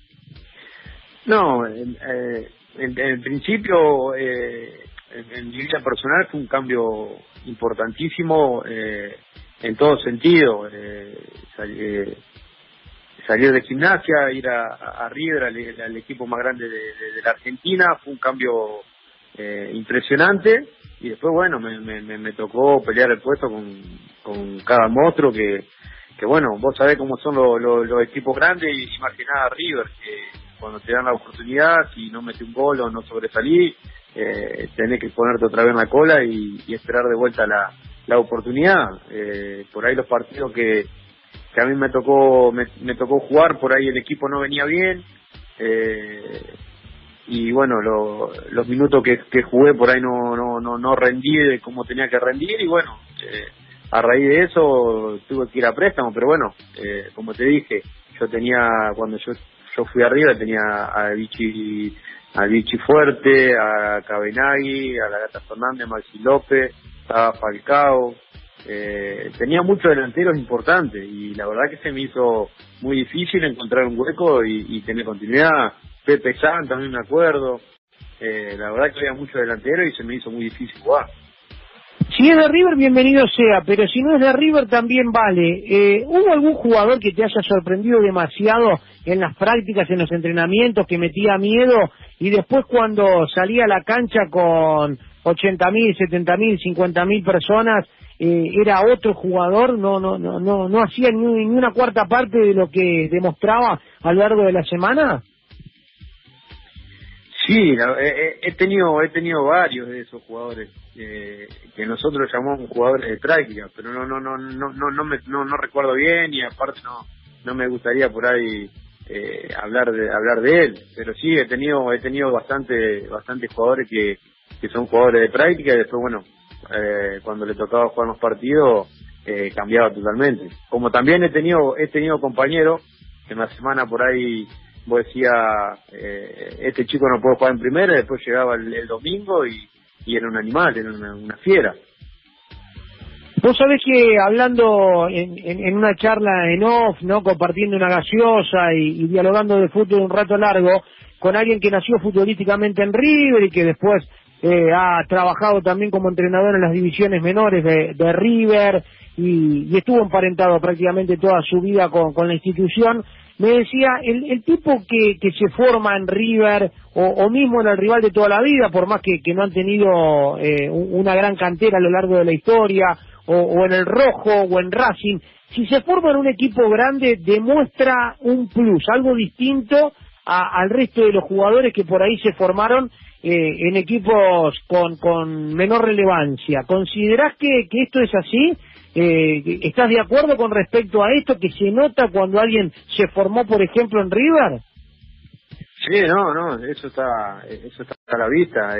No, en principio, en mi vida personal fue un cambio importantísimo en todo sentido. Salir de Gimnasia, ir a River, al equipo más grande de la Argentina, fue un cambio impresionante. Y después, bueno, me tocó pelear el puesto con cada monstruo que bueno, vos sabés cómo son los equipos grandes, y más que nada River, que cuando te dan la oportunidad, si no metes un gol o no sobresalís, tenés que ponerte otra vez en la cola y esperar de vuelta la oportunidad. Por ahí los partidos que a mí me tocó jugar, por ahí el equipo no venía bien, y bueno, los minutos que jugué por ahí no rendí como tenía que rendir, y bueno, a raíz de eso tuve que ir a préstamo, pero bueno, como te dije, cuando yo fui arriba, tenía a Vichy Fuerte, a Cabenagui, a la Gata Fernández, Maxi López, estaba Falcao, tenía muchos delanteros importantes, y la verdad que se me hizo muy difícil encontrar un hueco y tener continuidad. Pepe San también me acuerdo, la verdad que había muchos delanteros y se me hizo muy difícil jugar. Si es de River, bienvenido sea, pero si no es de River también vale. ¿Hubo algún jugador que te haya sorprendido demasiado en las prácticas, en los entrenamientos, que metía miedo, y después cuando salía a la cancha con 80.000, 70.000, 50.000 personas, era otro jugador, no hacía ni una cuarta parte de lo que demostraba a lo largo de la semana? Sí, he tenido varios de esos jugadores que nosotros llamamos jugadores de práctica, pero no recuerdo bien, y aparte no me gustaría por ahí hablar de él, pero sí he tenido bastante jugadores que son jugadores de práctica, y después bueno, cuando le tocaba jugar los partidos cambiaba totalmente. Como también he tenido compañeros que en la semana por ahí vos decías, este chico no puede jugar en primera, y después llegaba el domingo y era un animal, era una fiera. Vos sabés que hablando en una charla en off, ¿no?, compartiendo una gaseosa y dialogando de fútbol un rato largo, con alguien que nació futbolísticamente en River y que después ha trabajado también como entrenador en las divisiones menores de River y estuvo emparentado prácticamente toda su vida con la institución. Me decía, el tipo que se forma en River o mismo en el rival de toda la vida, por más que no han tenido una gran cantera a lo largo de la historia, o en el Rojo o en Racing, si se forma en un equipo grande demuestra un plus, algo distinto al resto de los jugadores que por ahí se formaron en equipos con menor relevancia. ¿Considerás que esto es así? ¿Estás de acuerdo con respecto a esto que se nota cuando alguien se formó, por ejemplo, en River? Sí, no, eso está a la vista.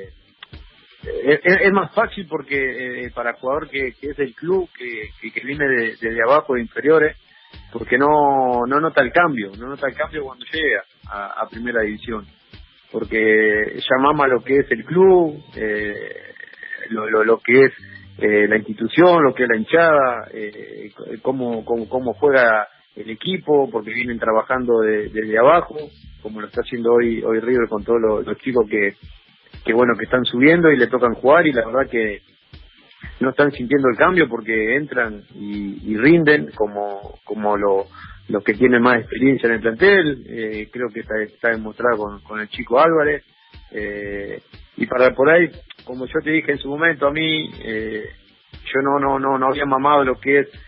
Es más fácil porque para el jugador que es del club, que viene de abajo, de inferiores, porque no nota el cambio cuando llega a primera división, porque ya mama lo que es el club, lo que es la institución, lo que es la hinchada, cómo juega el equipo, porque vienen trabajando desde abajo, como lo está haciendo hoy River con todos los chicos que están subiendo y le tocan jugar, y la verdad que no están sintiendo el cambio porque entran y rinden como los que tienen más experiencia en el plantel. Creo que está demostrado con el chico Álvarez, y para por ahí, como yo te dije en su momento, a mí yo no había mamado lo que es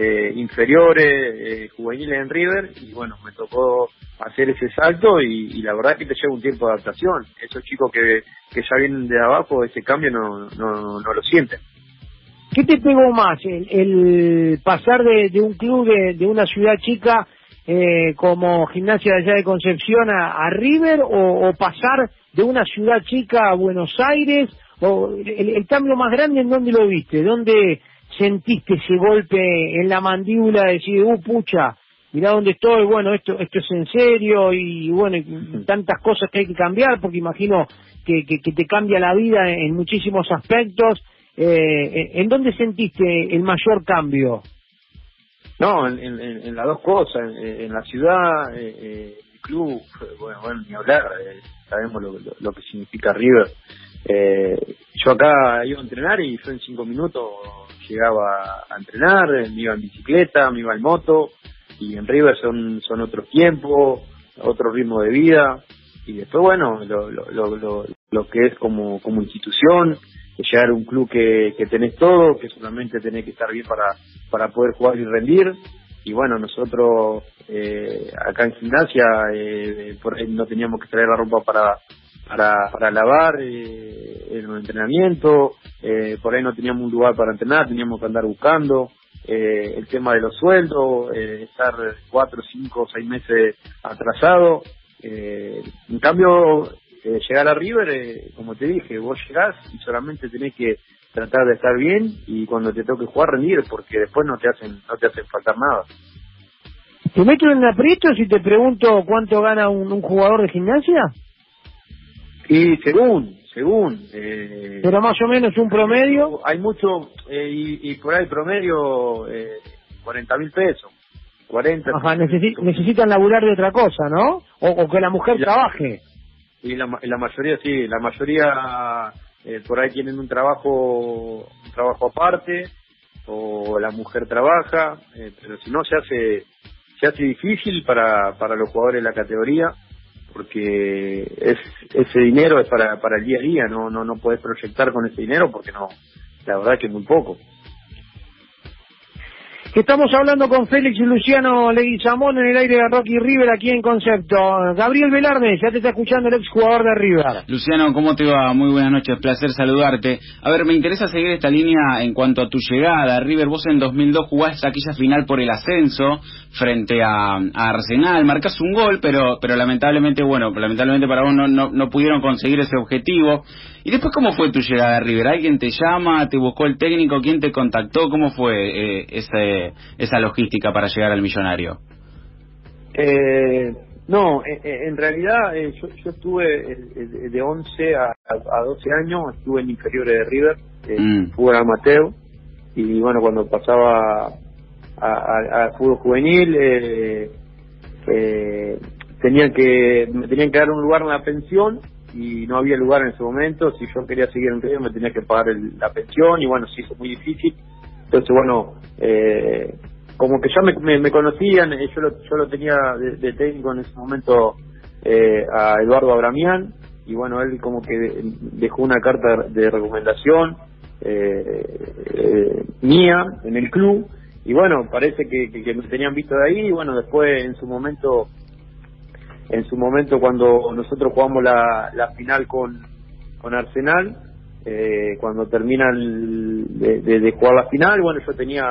inferiores, juveniles en River, y bueno, me tocó hacer ese salto y la verdad que te lleva un tiempo de adaptación. Esos chicos que ya vienen de abajo, ese cambio no lo sienten. ¿Qué te pegó más? ¿El pasar de un club de una ciudad chica como Gimnasia de allá de Concepción a River, o pasar de una ciudad chica a Buenos Aires? ¿O el cambio más grande en dónde lo viste? ¿Dónde sentiste ese golpe en la mandíbula de decir, pucha, mirá dónde estoy, bueno, esto es en serio, y bueno, tantas cosas que hay que cambiar, porque imagino que te cambia la vida en muchísimos aspectos? ¿En dónde sentiste el mayor cambio? No, en las dos cosas, en la ciudad, el club, bueno, ni hablar, sabemos lo que significa River. Yo acá iba a entrenar y yo en 5 minutos llegaba a entrenar, me iba en bicicleta, me iba en moto, y en River son otros tiempos, otro ritmo de vida, y después bueno, lo que es como institución, llegar a un club que tenés todo, que solamente tenés que estar bien para poder jugar y rendir. Y bueno, nosotros acá en Gimnasia por ahí no teníamos que traer la ropa para lavar en un entrenamiento, por ahí no teníamos un lugar para entrenar, teníamos que andar buscando. El tema de los sueldos, estar 4, 5, 6 meses atrasado. En cambio, llegar a River, como te dije, vos llegás y solamente tenés que tratar de estar bien, y cuando te toque jugar, rendir, porque después no te hacen faltar nada. ¿Te meto en aprieto si te pregunto cuánto gana un jugador de Gimnasia? Y según pero más o menos un promedio. Hay mucho, y por ahí promedio 40.000 pesos. 40. Ajá, necesitan laburar de otra cosa, ¿no? O que la mujer trabaje. Y la mayoría sí, la mayoría por ahí tienen un trabajo aparte, o la mujer trabaja, pero si no se hace difícil para los jugadores de la categoría, porque ese dinero es para el día a día, no podés proyectar con ese dinero, porque no, la verdad que es muy poco. Estamos hablando con Félix y Luciano Leguizamón en el aire de Rocky River aquí en Concepto. Gabriel Velarde, ya te está escuchando el ex jugador de River. Luciano, ¿cómo te va? Muy buenas noches, placer saludarte. A ver, me interesa seguir esta línea en cuanto a tu llegada a River. Vos en 2002 jugaste aquella final por el ascenso frente a Arsenal, marcás un gol, pero lamentablemente para vos no pudieron conseguir ese objetivo. ¿Y después cómo fue tu llegada a River? ¿Alguien te llama, te buscó el técnico, quién te contactó? ¿Cómo fue esa logística para llegar al Millonario? No, en realidad yo estuve de 11 a 12 años, estuve en inferiores de River, fútbol amateur, y bueno, cuando pasaba a fútbol juvenil, me tenían que dar un lugar en la pensión, y no había lugar en ese momento. Si yo quería seguir en River me tenía que pagar la pensión y bueno, se hizo muy difícil. Entonces bueno, como que ya me conocían, yo lo tenía de técnico en ese momento a Eduardo Abramián, y bueno, él como que dejó una carta de recomendación mía en el club, y bueno, parece que me tenían visto de ahí, y bueno, después en su momento cuando nosotros jugamos la final con Arsenal, cuando terminan de jugar la final, bueno, yo tenía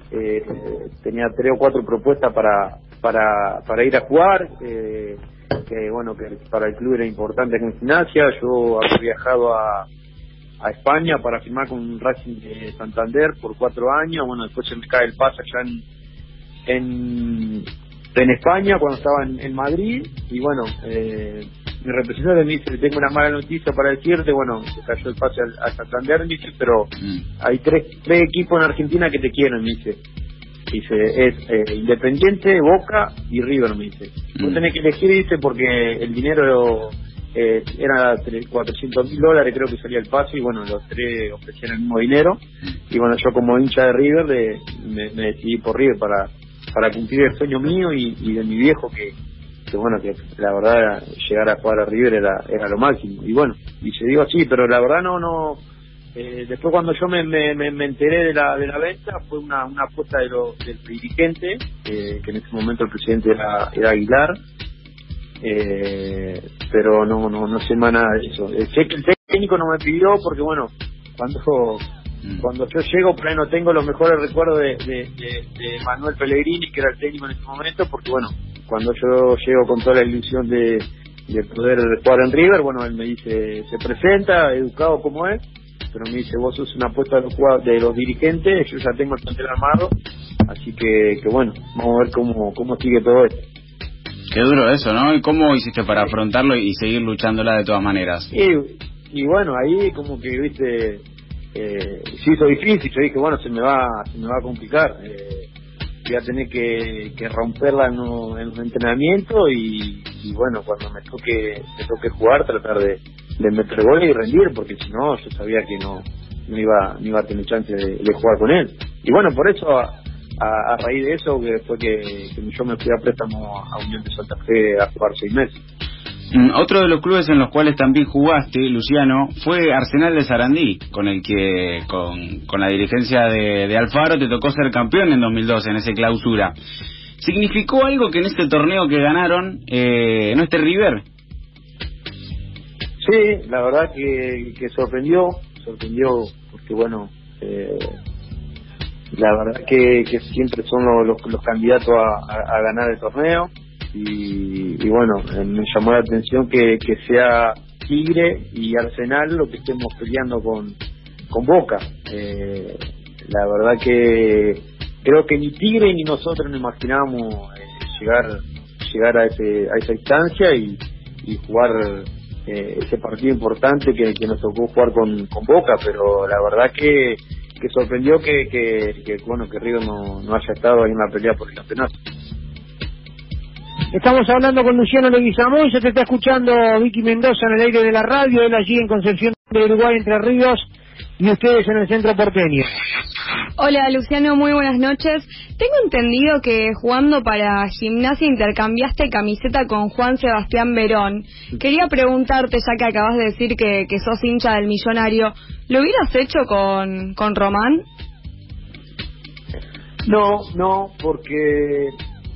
3 o 4 propuestas para ir a jugar, que bueno, que para el club era importante aquí en Gimnasia. Yo había viajado a España para firmar con Racing de Santander por 4 años. Bueno, después se me cae el pase allá en España cuando estaba en Madrid, y bueno, mi representante me dice: tengo una mala noticia para decirte. Bueno, se cayó el pase a Santander, me dice, pero hay tres equipos en Argentina que te quieren, me dice. Es Independiente, Boca y River, me dice. Vos tenés que elegir, dice, porque el dinero era $400.000, creo que salía el pase, y bueno, los 3 ofrecían el mismo dinero, y bueno, yo como hincha de River me decidí por River para cumplir el sueño mío y de mi viejo, que bueno, que la verdad llegar a jugar a River era lo máximo, y bueno, y se digo así, pero la verdad no después cuando yo me enteré de la venta, fue una apuesta del dirigente, que en ese momento el presidente era Aguilar, pero no sé más nada de eso. Sé que el técnico no me pidió porque bueno, cuando yo llego, por ahí no tengo los mejores recuerdos de Manuel Pellegrini, que era el técnico en ese momento, porque bueno, cuando yo llego con toda la ilusión de poder jugar en River, bueno, él me dice, se presenta, educado como es, pero me dice: vos sos una apuesta de los dirigentes, yo ya tengo el plantel armado, así que bueno, vamos a ver cómo sigue todo esto. Qué duro eso, ¿no? ¿Y cómo hiciste para afrontarlo y seguir luchándola de todas maneras? Y bueno, ahí como que, viste, se hizo difícil. Yo dije, bueno, se me va a complicar, voy a tener que romperla en los entrenamientos, y bueno, cuando me toque jugar, tratar de meter goles y rendir, porque si no, yo sabía que no iba a tener chance de jugar con él. Y bueno, por eso a raíz de eso, que fue que yo me fui a préstamo a Unión de Santa Fe a jugar 6 meses. Otro de los clubes en los cuales también jugaste, Luciano, fue Arsenal de Sarandí, con el que con la dirigencia de Alfaro te tocó ser campeón en 2012 en ese clausura. ¿Significó algo que en este torneo que ganaron no esté River? Sí, la verdad que sorprendió porque bueno, la verdad que siempre son los candidatos a ganar el torneo, y bueno, me llamó la atención que sea Tigre y Arsenal lo que estemos peleando con Boca. La verdad que creo que ni Tigre ni nosotros nos imaginábamos llegar a esa instancia y jugar ese partido importante que nos tocó jugar con Boca, pero la verdad que sorprendió que bueno, que River no haya estado ahí en la pelea por el campeonato. Estamos hablando con Luciano Leguizamón, se te está escuchando Vicky Mendoza en el aire de la radio, él allí en Concepción de Uruguay, Entre Ríos, y ustedes en el centro porteño. Hola Luciano, muy buenas noches. Tengo entendido que jugando para Gimnasia intercambiaste camiseta con Juan Sebastián Verón. Quería preguntarte, ya que acabas de decir que sos hincha del Millonario, ¿lo hubieras hecho con Román? No, porque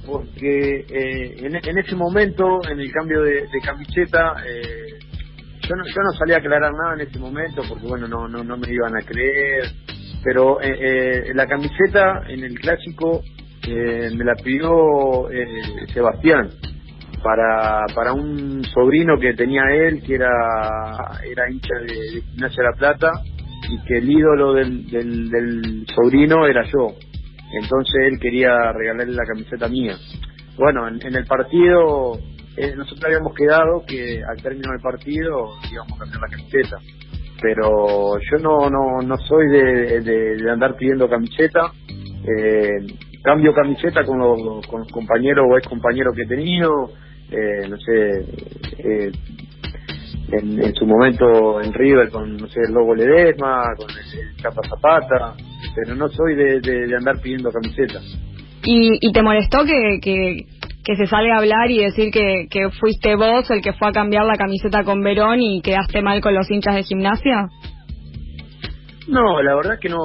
en ese momento, en el cambio de camiseta, yo no salía a aclarar nada en ese momento, porque bueno, no me iban a creer, pero la camiseta en el clásico me la pidió Sebastián para un sobrino que tenía él, que era hincha de Gimnasia La Plata, y que el ídolo del sobrino era yo. Entonces él quería regalarle la camiseta mía. Bueno, en el partido nosotros habíamos quedado que al término del partido íbamos a cambiar la camiseta, pero yo no soy de andar pidiendo camiseta. Cambio camiseta con los compañeros o ex compañeros que he tenido, no sé, en su momento en River con, no sé, el Lobo Ledesma, con el Chapa Zapata, pero no soy de andar pidiendo camisetas. ¿Y te molestó que se salga a hablar y decir que fuiste vos el que fue a cambiar la camiseta con Verón y quedaste mal con los hinchas de Gimnasia? No, la verdad que no,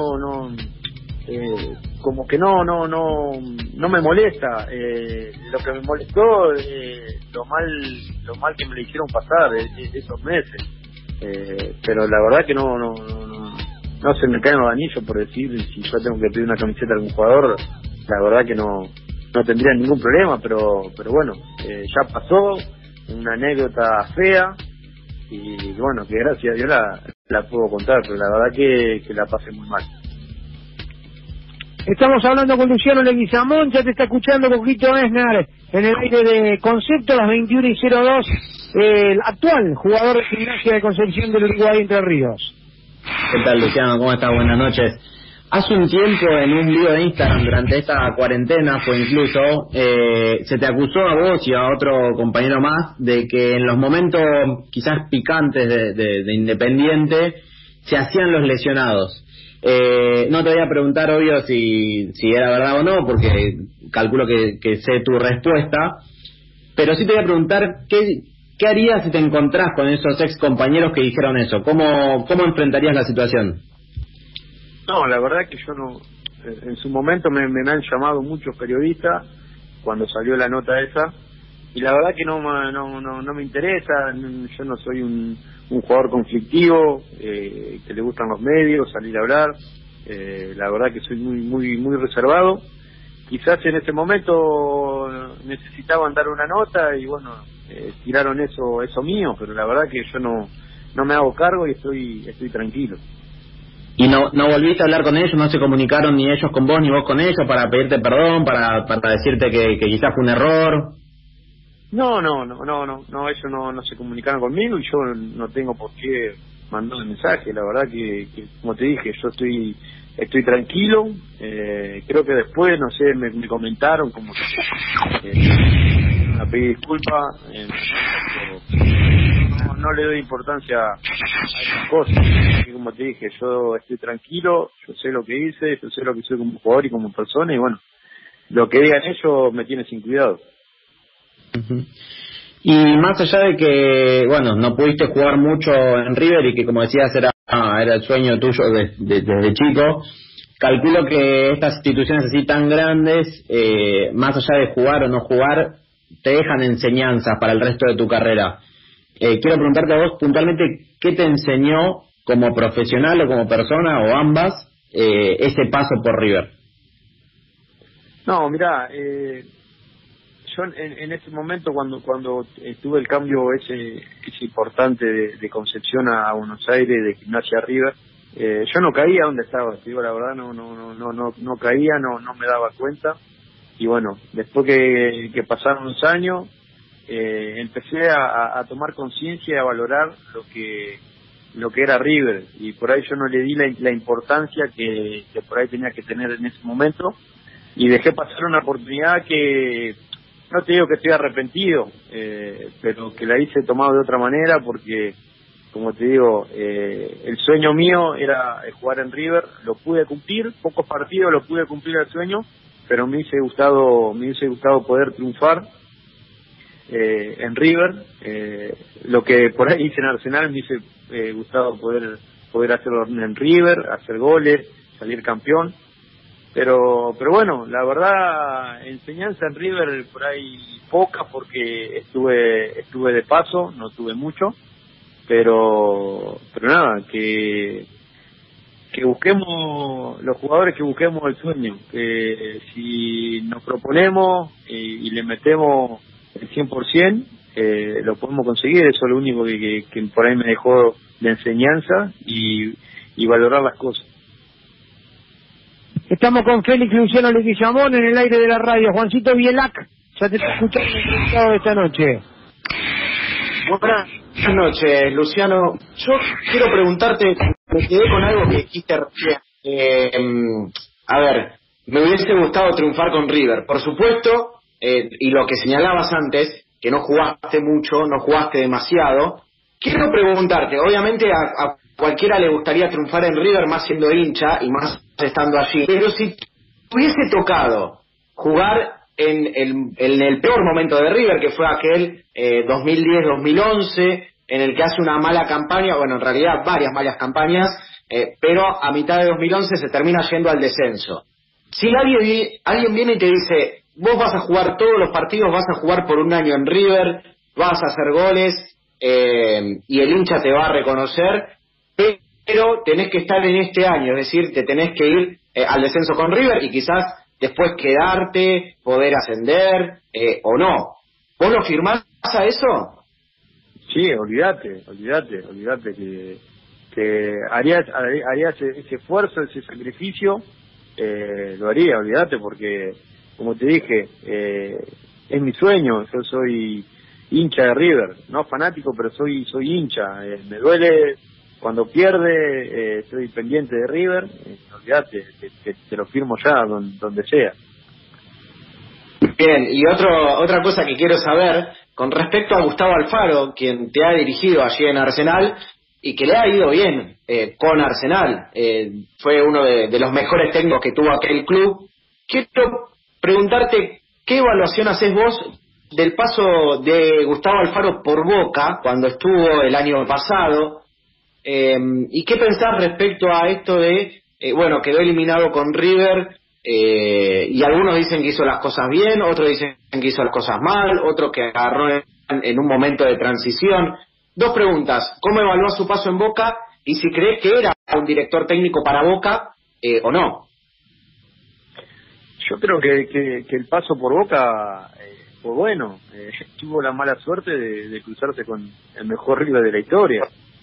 como que no me molesta. Lo que me molestó, lo mal que me le hicieron pasar esos meses. Pero la verdad que no se me caen los anillos por decir si yo tengo que pedir una camiseta a algún jugador. La verdad que no tendría ningún problema, pero bueno, ya pasó, una anécdota fea y bueno, que gracias a Dios la puedo contar, pero la verdad que la pasé muy mal. Estamos hablando con Luciano Leguizamón, ya te está escuchando Coquito Esnar en el aire de Concepto, las 21:02, el actual jugador de Gimnasia de Concepción del Uruguay, Entre Ríos. ¿Qué tal, Luciano? ¿Cómo estás? Buenas noches. Hace un tiempo en un video de Instagram durante esta cuarentena fue incluso, se te acusó a vos y a otro compañero más de que en los momentos quizás picantes de Independiente se hacían los lesionados. No te voy a preguntar, obvio, si era verdad o no, porque calculo que sé tu respuesta, pero sí te voy a preguntar ¿qué harías si te encontrás con esos ex compañeros que dijeron eso? ¿Cómo enfrentarías la situación? No, la verdad que yo no. En su momento me han llamado muchos periodistas cuando salió la nota esa, y la verdad que no me interesa. Yo no soy un jugador conflictivo, que le gustan los medios, salir a hablar. La verdad que soy muy reservado. Quizás en ese momento necesitaban dar una nota y bueno, tiraron eso mío, pero la verdad que yo no me hago cargo y estoy tranquilo. ¿Y no volviste a hablar con ellos? ¿No se comunicaron ni ellos con vos ni vos con ellos para pedirte perdón, para decirte que quizás fue un error? No, ellos no se comunicaron conmigo y yo no tengo por qué mandar el mensaje. La verdad que como te dije, yo estoy tranquilo. Creo que después, no sé, me comentaron como que me pedí disculpas. No le doy importancia a esas cosas. Y como te dije, yo estoy tranquilo, yo sé lo que hice, yo sé lo que soy como jugador y como persona, y bueno, lo que digan ellos me tiene sin cuidado. Uh-huh. Y más allá de que, bueno, no pudiste jugar mucho en River y que, como decías, era el sueño tuyo desde chico, calculo que estas instituciones así tan grandes, más allá de jugar o no jugar, te dejan enseñanzas para el resto de tu carrera. Quiero preguntarte a vos puntualmente, ¿qué te enseñó como profesional o como persona, o ambas, ese paso por River? No, mirá, yo en ese momento cuando tuve el cambio ese importante de Concepción a Buenos Aires, de Gimnasia a River, yo no caía donde estaba, te digo la verdad, no caía, no me daba cuenta, y bueno, después que pasaron unos años, empecé a tomar conciencia y a valorar lo que era River, y por ahí yo no le di la importancia que por ahí tenía que tener en ese momento, y dejé pasar una oportunidad que no te digo que estoy arrepentido, pero que la hice tomado de otra manera, porque como te digo, el sueño mío era jugar en River, lo pude cumplir, pocos partidos lo pude cumplir el sueño, pero me hubiese gustado poder triunfar en River, lo que por ahí hice en Arsenal, me hubiese gustado poder hacerlo en River, hacer goles, salir campeón, pero bueno, la verdad, enseñanza en River por ahí poca, porque estuve de paso, no tuve mucho, pero nada, que busquemos, los jugadores, que busquemos el sueño, que si nos proponemos y le metemos el 100%, lo podemos conseguir. Eso es lo único que por ahí me dejó de enseñanza, y valorar las cosas. Estamos con Félix Luciano Leguizamón en el aire de la radio. Juancito Bielac, ya te está escuchando el entrevistado de esta noche. Buenas noches, Luciano. Yo quiero preguntarte, me quedé con algo que dijiste recién. A ver, me hubiese gustado triunfar con River, por supuesto, y lo que señalabas antes, que no jugaste mucho, no jugaste demasiado, quiero preguntarte, obviamente a cualquiera le gustaría triunfar en River, más siendo hincha y más estando allí, pero si hubiese tocado jugar en el peor momento de River, que fue aquel 2010-2011, en el que hace una mala campaña, bueno, en realidad varias malas campañas, pero a mitad de 2011 se termina yendo al descenso. Si alguien viene y te dice, vos vas a jugar todos los partidos, vas a jugar por un año en River, vas a hacer goles, y el hincha te va a reconocer, pero tenés que estar en este año, es decir, te tenés que ir al descenso con River y quizás después quedarte, poder ascender, o no. ¿Vos lo firmás a eso? Sí, olvídate que haría ese esfuerzo, ese sacrificio, lo haría, olvídate, porque como te dije, es mi sueño. Yo soy hincha de River, no fanático, pero soy hincha. Me duele cuando pierde, estoy pendiente de River. Olvídate, te lo firmo ya donde sea. Bien, y otra cosa que quiero saber con respecto a Gustavo Alfaro, quien te ha dirigido allí en Arsenal y que le ha ido bien con Arsenal, fue uno de los mejores técnicos que tuvo aquel club. Quiero preguntarte, ¿qué evaluación haces vos del paso de Gustavo Alfaro por Boca cuando estuvo el año pasado? ¿Y qué pensás respecto a esto de, quedó eliminado con River, y algunos dicen que hizo las cosas bien, otros dicen que hizo las cosas mal, otros que agarró en un momento de transición? Dos preguntas: ¿cómo evaluó su paso en Boca? Y si crees que era un director técnico para Boca o no. Yo creo que el paso por Boca fue bueno. Tuvo la mala suerte de cruzarse con el mejor River de la historia.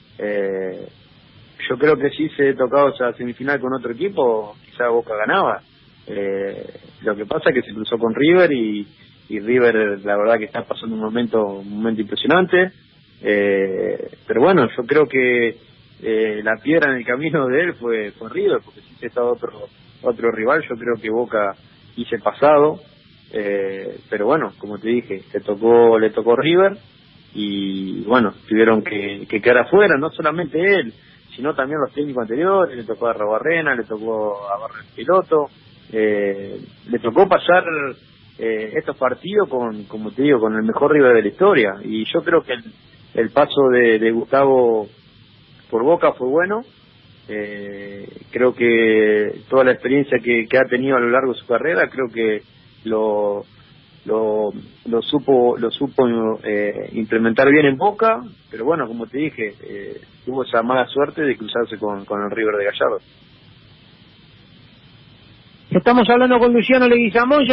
Yo creo que si se tocaba esa semifinal con otro equipo, quizá Boca ganaba. Lo que pasa es que se cruzó con River y River, la verdad, que está pasando un momento impresionante. Pero bueno, yo creo que la piedra en el camino de él fue River, porque si se estaba otro rival, yo creo que Boca hice pasado. Pero bueno, como te dije, le tocó River, y bueno, tuvieron que quedar afuera, no solamente él, sino también los técnicos anteriores. Le tocó a Robarrena, le tocó a Barrio Piloto, le tocó pasar estos partidos como te digo, con el mejor River de la historia. Y yo creo que el paso de Gustavo por Boca fue bueno. Creo que toda la experiencia que ha tenido a lo largo de su carrera, creo que lo supo implementar bien en Boca. Pero bueno, como te dije, tuvo esa mala suerte de cruzarse con el River de Gallardo. Estamos hablando con Luciano Leguizamón.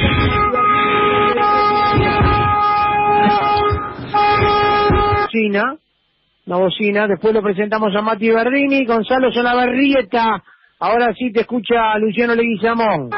Una bocina. Después lo presentamos a Mati Berdini. Gonzalo Solabarrieta. Ahora sí te escucha Luciano Leguizamón.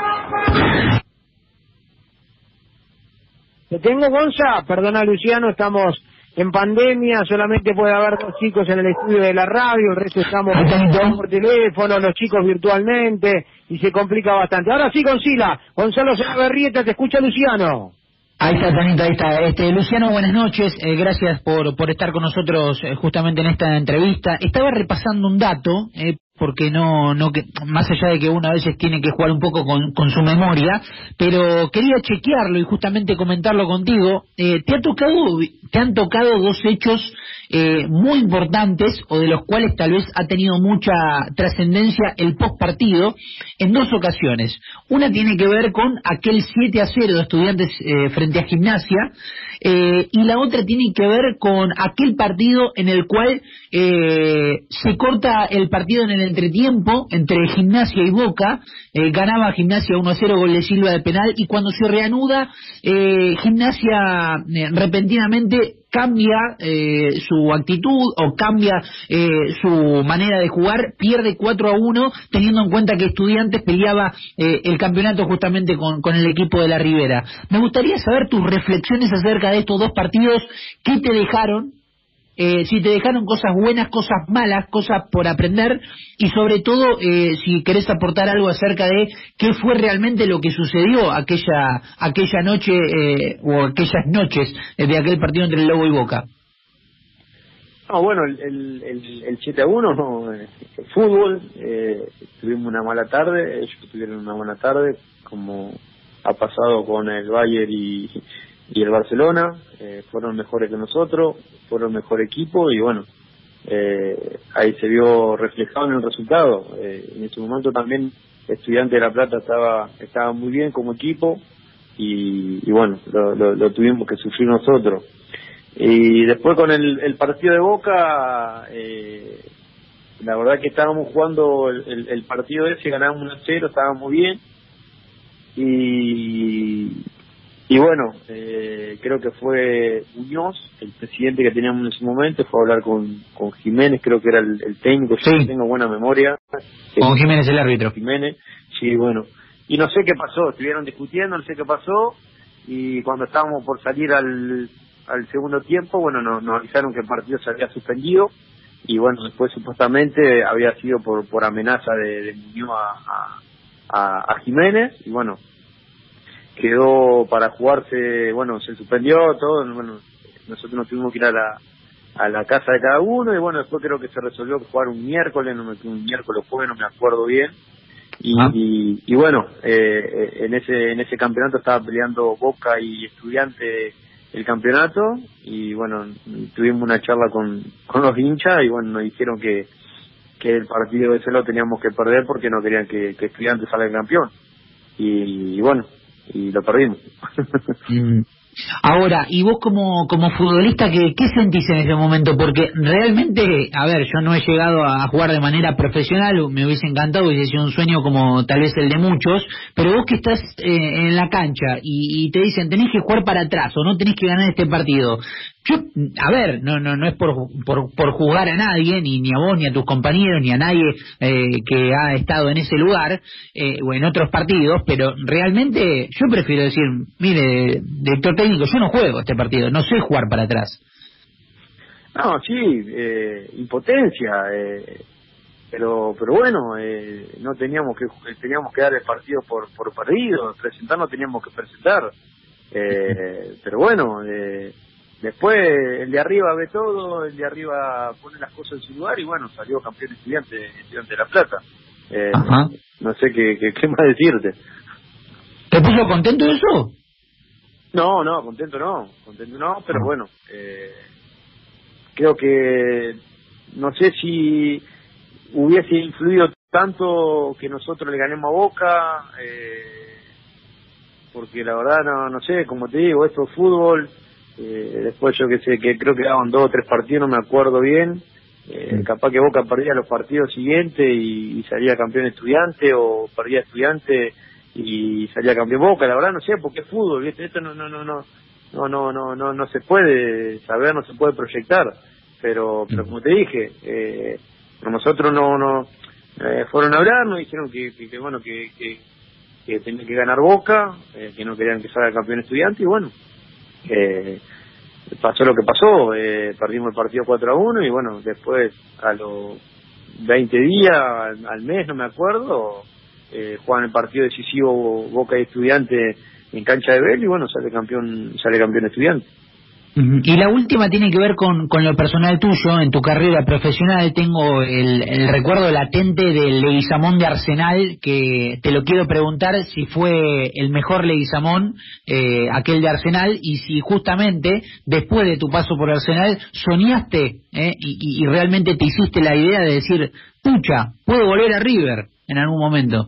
¿Te tengo, Gonza? Perdona, Luciano, estamos en pandemia, solamente puede haber 2 chicos en el estudio de la radio, el resto estamos por teléfono, los chicos virtualmente, y se complica bastante. Ahora sí, Gonzalo Solabarrieta, te escucha Luciano. Ahí está, Tanito, ahí está. Luciano, buenas noches, gracias por estar con nosotros justamente en esta entrevista. Estaba repasando un dato, porque no que más allá de que uno a veces tiene que jugar un poco con su memoria, pero quería chequearlo y justamente comentarlo contigo. Te han tocado 2 hechos muy importantes, o de los cuales tal vez ha tenido mucha trascendencia el post partido, en 2 ocasiones. Una tiene que ver con aquel 7-0 de Estudiantes frente a Gimnasia, y la otra tiene que ver con aquel partido en el cual se corta el partido en el entretiempo entre Gimnasia y Boca. Ganaba Gimnasia 1-0, gol de Silva de penal, y cuando se reanuda, Gimnasia repentinamente cambia su actitud, o cambia su manera de jugar, pierde 4-1, teniendo en cuenta que Estudiantes peleaba el campeonato justamente con el equipo de la Ribera. Me gustaría saber tus reflexiones acerca de estos 2 partidos. ¿Qué te dejaron? Si te dejaron cosas buenas, cosas malas, cosas por aprender, y sobre todo si querés aportar algo acerca de qué fue realmente lo que sucedió aquella noche o aquellas noches de aquel partido entre el Lobo y Boca. Bueno, el 7-1, no, el fútbol, tuvimos una mala tarde, ellos tuvieron una buena tarde, como ha pasado con el Bayern y el Barcelona, fueron mejores que nosotros, fueron mejor equipo y bueno, ahí se vio reflejado en el resultado. En ese momento también Estudiantes de La Plata estaba muy bien como equipo y bueno, lo tuvimos que sufrir nosotros. Y después con el partido de Boca, la verdad que estábamos jugando el partido ese, ganábamos 1-0, estábamos bien y bueno, creo que fue Muñoz, el presidente que teníamos en ese momento, fue a hablar con Jiménez, creo que era el técnico, yo no tengo buena memoria. Con Jiménez el árbitro. Jiménez, sí, bueno. Y no sé qué pasó, estuvieron discutiendo, no sé qué pasó, y cuando estábamos por salir al segundo tiempo, bueno, nos avisaron que el partido se había suspendido, y bueno, después supuestamente había sido por amenaza de Muñoz a Jiménez, y bueno, quedó para jugarse, bueno, se suspendió todo, bueno, nosotros nos tuvimos que ir a la casa de cada uno, y bueno, después creo que se resolvió jugar un miércoles jueves, no me acuerdo bien, y bueno, en ese campeonato estaba peleando Boca y Estudiantes el campeonato, y bueno, tuvimos una charla con los hinchas, y bueno, nos dijeron que el partido ese lo teníamos que perder porque no querían que Estudiantes salga campeón, y bueno, y lo perdimos. Ahora, y vos como futbolista, ¿qué sentís en ese momento? Porque realmente, a ver, yo no he llegado a jugar de manera profesional, me hubiese encantado, hubiese sido un sueño como tal vez el de muchos, pero vos que estás en la cancha y te dicen tenés que jugar para atrás o no tenés que ganar este partido. Yo, a ver, no es por juzgar a nadie, ni a vos, ni a tus compañeros, ni a nadie que ha estado en ese lugar o en otros partidos, pero realmente yo prefiero decir, mire, director técnico, yo no juego este partido, no sé jugar para atrás. No, sí, impotencia, pero bueno, no teníamos que dar el partido por perdido, presentarnos teníamos que presentar, pero bueno, después el de arriba ve todo, el de arriba pone las cosas en su lugar y bueno, salió campeón Estudiante de La Plata. No sé qué más decirte. ¿Te puso contento eso? No, contento no, pero bueno, creo que no sé si hubiese influido tanto que nosotros le ganemos a Boca, porque la verdad no sé, como te digo, esto es fútbol. Después yo que sé, que creo que daban 2 o 3 partidos, no me acuerdo bien, capaz que Boca perdía los partidos siguientes y salía campeón Estudiante, o perdía Estudiante y salía campeón Boca, la verdad no sé, porque es fútbol, ¿viste? Esto no se puede saber, no se puede proyectar, pero como te dije, nosotros fueron a hablar, nos dijeron que bueno, que tenía que ganar Boca, que no querían que salga campeón Estudiante, y bueno, pasó lo que pasó, perdimos el partido 4-1 y bueno, después a los 20 días, al mes, no me acuerdo, juegan el partido decisivo Boca y Estudiante en cancha de Vélez y bueno, sale campeón Estudiante. Y la última tiene que ver con lo personal tuyo, en tu carrera profesional. Tengo el recuerdo latente del Leguizamón de Arsenal, que te lo quiero preguntar si fue el mejor Leguizamón, aquel de Arsenal, y si justamente después de tu paso por Arsenal soñaste y realmente te hiciste la idea de decir, pucha, puedo volver a River en algún momento.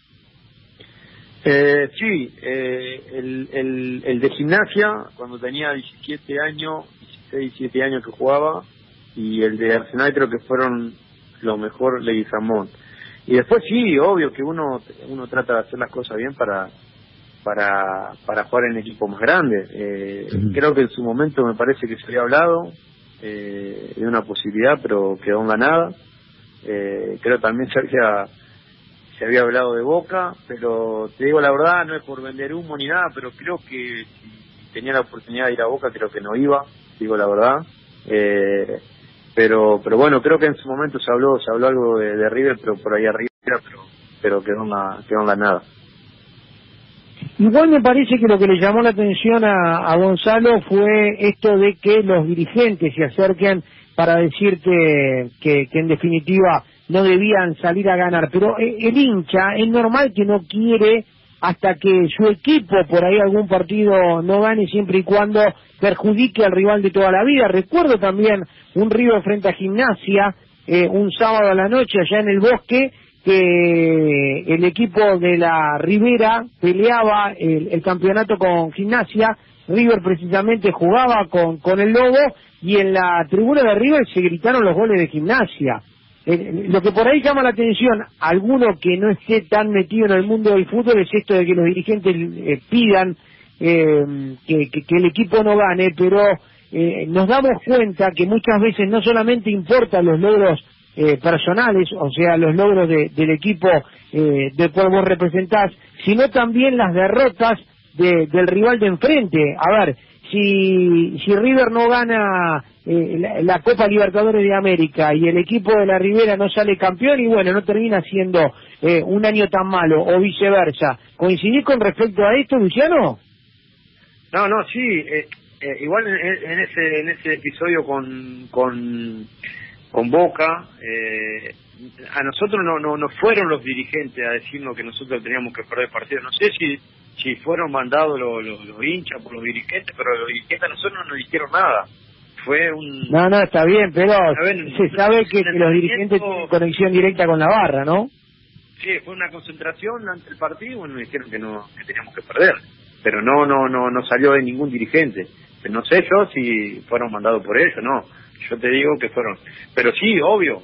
Sí, el de Gimnasia, cuando tenía 17 años, 16, 17 años que jugaba, y el de Arsenal creo que fueron lo mejor Leguizamón. Y después sí, obvio que uno trata de hacer las cosas bien para jugar en equipos más grandes. Creo que en su momento me parece que se había hablado de una posibilidad, pero quedó en ganada. Creo también se había hablado de Boca, pero te digo la verdad, no es por vender humo ni nada, pero creo que si tenía la oportunidad de ir a Boca, creo que no iba, digo la verdad. Pero bueno, creo que en su momento se habló algo de River, pero por ahí arriba, pero quedó en la nada. Igual me parece que lo que le llamó la atención a Gonzalo fue esto de que los dirigentes se acerquen para decirte que en definitiva no debían salir a ganar, pero el hincha es normal que no quiere hasta que su equipo por ahí algún partido no gane, siempre y cuando perjudique al rival de toda la vida. Recuerdo también un River frente a Gimnasia, un sábado a la noche allá en el Bosque, que el equipo de la Ribera peleaba el campeonato con Gimnasia. River precisamente jugaba con el Lobo, y en la tribuna de River se gritaron los goles de Gimnasia. Lo que por ahí llama la atención a alguno que no esté tan metido en el mundo del fútbol es esto de que los dirigentes pidan que el equipo no gane, pero nos damos cuenta que muchas veces no solamente importan los logros personales, o sea, los logros del equipo del cual vos representás, sino también las derrotas del rival de enfrente. A ver, si River no gana la Copa Libertadores de América y el equipo de la Ribera no sale campeón, y bueno, no termina siendo un año tan malo, o viceversa. ¿Coincidís con respecto a esto, Luciano? No, sí, igual en ese episodio con Boca, a nosotros no fueron los dirigentes a decirnos que nosotros teníamos que perder partido. No sé si fueron mandados los hinchas por los dirigentes, pero los dirigentes a nosotros no nos dijeron nada. Fue un... No, está bien, pero se sabe que los dirigentes tienen conexión directa con la barra, ¿no? Sí, fue una concentración ante el partido y bueno, dijeron que teníamos que perder, pero no salió de ningún dirigente. No sé yo si fueron mandados por ellos, no. Yo te digo que fueron, pero sí, obvio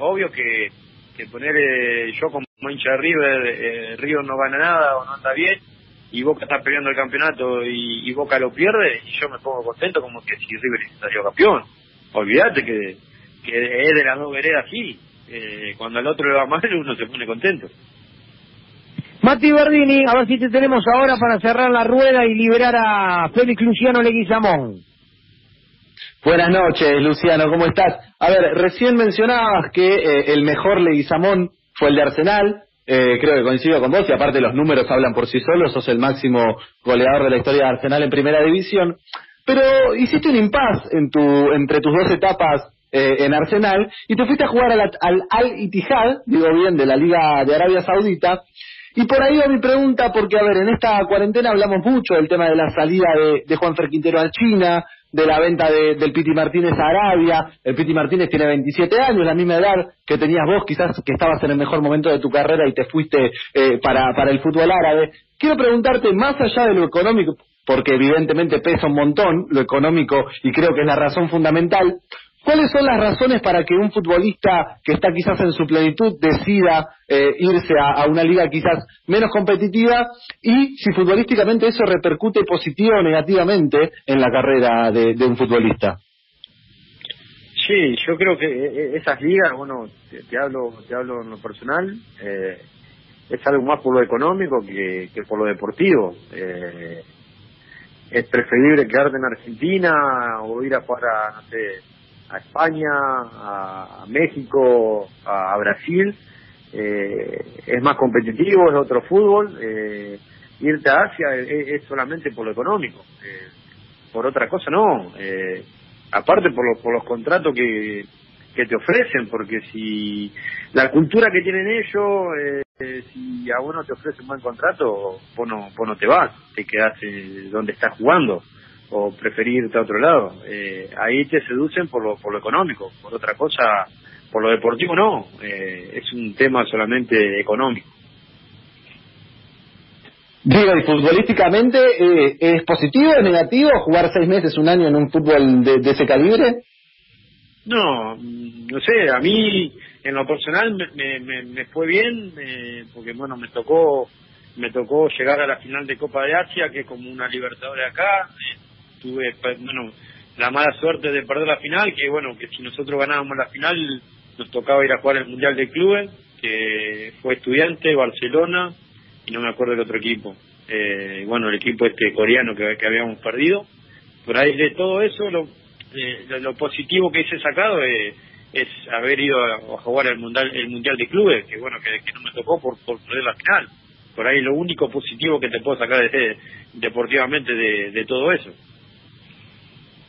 que poner yo como hincha de River, River no gana nada o no anda bien, y Boca está peleando el campeonato y Boca lo pierde, y yo me pongo contento como que si River salió campeón. Olvídate que es de las dos veredas así, cuando al otro le va mal uno se pone contento. Mati Berdini, a ver si te tenemos ahora para cerrar la rueda y liberar a Félix Luciano Leguizamón. Buenas noches, Luciano, ¿cómo estás? A ver, recién mencionabas que el mejor Leguizamón fue el de Arsenal. Creo que coincido con vos, y aparte los números hablan por sí solos. Sos el máximo goleador de la historia de Arsenal en primera división. Pero hiciste un impasse entre tus dos etapas en Arsenal, y te fuiste a jugar al Al-Ittihad, digo bien, de la Liga de Arabia Saudita. Y por ahí va mi pregunta, porque a ver, en esta cuarentena hablamos mucho del tema de la salida de Juanfer Quintero a China, de la venta del Piti Martínez a Arabia. El Piti Martínez tiene 27 años, la misma edad que tenías vos, quizás que estabas en el mejor momento de tu carrera y te fuiste para el fútbol árabe. Quiero preguntarte, más allá de lo económico, porque evidentemente pesa un montón lo económico y creo que es la razón fundamental, ¿cuáles son las razones para que un futbolista que está quizás en su plenitud decida irse a una liga quizás menos competitiva, y si futbolísticamente eso repercute positivo o negativamente en la carrera de un futbolista? Sí, yo creo que esas ligas, bueno, te hablo en lo personal, es algo más por lo económico que por lo deportivo. Es preferible quedarte en Argentina o ir a jugar a España, a México, a Brasil. Es más competitivo, es otro fútbol. Irte a Asia es solamente por lo económico, por otra cosa no. Aparte por los contratos que te ofrecen, porque si la cultura que tienen ellos, si a uno te ofrece un buen contrato, vos no te vas, te quedás donde estás jugando, o preferir irte a otro lado. Ahí te seducen por lo económico, por otra cosa, por lo deportivo no. Es un tema solamente económico. Digo, y futbolísticamente, ¿es positivo o negativo jugar 6 meses, un año en un fútbol de ese calibre? No sé, a mí en lo personal me fue bien, porque bueno, me tocó llegar a la final de Copa de Asia, que es como una Libertadores acá. Tuve la mala suerte de perder la final, que bueno, que si nosotros ganábamos la final nos tocaba ir a jugar el Mundial de Clubes, que fue Estudiantes, Barcelona y no me acuerdo el otro equipo, bueno, el equipo coreano que habíamos perdido. Por ahí de todo eso lo positivo que hice sacado es haber ido a jugar el mundial de Clubes, que bueno, que no me tocó por perder la final. Por ahí lo único positivo que te puedo sacar deportivamente de todo eso.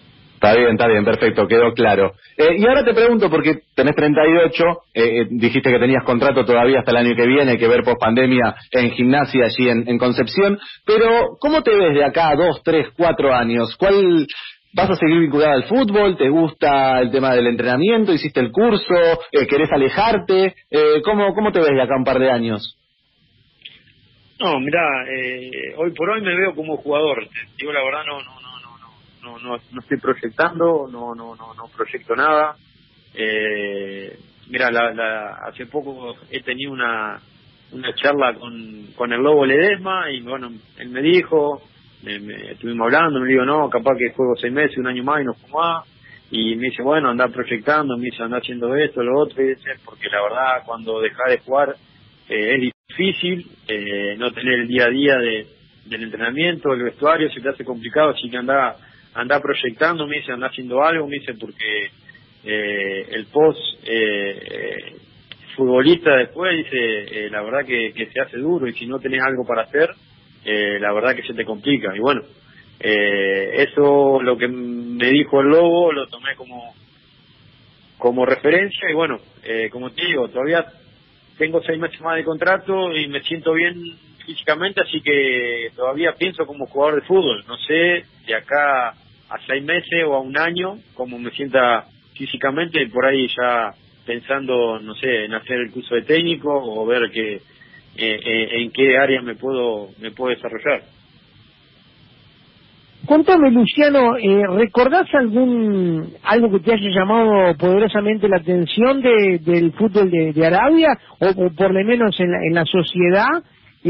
Está bien, perfecto, quedó claro. Y ahora te pregunto, porque tenés 38, dijiste que tenías contrato todavía hasta el año que viene, hay que ver post-pandemia en Gimnasia allí en Concepción, pero ¿cómo te ves de acá a 2, 3, 4 años? ¿Cuál vas a seguir vinculada al fútbol? ¿Te gusta el tema del entrenamiento? ¿Hiciste el curso? ¿Querés alejarte? ¿Cómo te ves de acá a un par de años? No, mirá, hoy por hoy me veo como jugador. Digo la verdad, no estoy proyectando, no proyecto nada. Mira, hace poco he tenido una charla con el Lobo Ledesma y bueno, él me dijo, estuvimos hablando, me dijo, no, capaz que juego 6 meses, un año más y no juego más. Y me dice, bueno, anda proyectando, me dice, anda haciendo esto, lo otro, y dice, porque la verdad, cuando dejás de jugar es difícil, no tener el día a día del entrenamiento, el vestuario, se te hace complicado, así que anda proyectando, me dice, anda haciendo algo, me dice, porque el post futbolista después, dice, la verdad que se hace duro, y si no tenés algo para hacer, la verdad que se te complica. Y bueno, eso, lo que me dijo el Lobo, lo tomé como referencia, y bueno, como te digo, todavía tengo 6 meses más de contrato y me siento bien físicamente, así que todavía pienso como jugador de fútbol. No sé de acá a 6 meses o a un año cómo me sienta físicamente, por ahí ya pensando, no sé, en hacer el curso de técnico o ver en qué área me puedo desarrollar. Contame, Luciano, ¿recordás algo que te haya llamado poderosamente la atención del fútbol de Arabia, o por lo menos en la sociedad,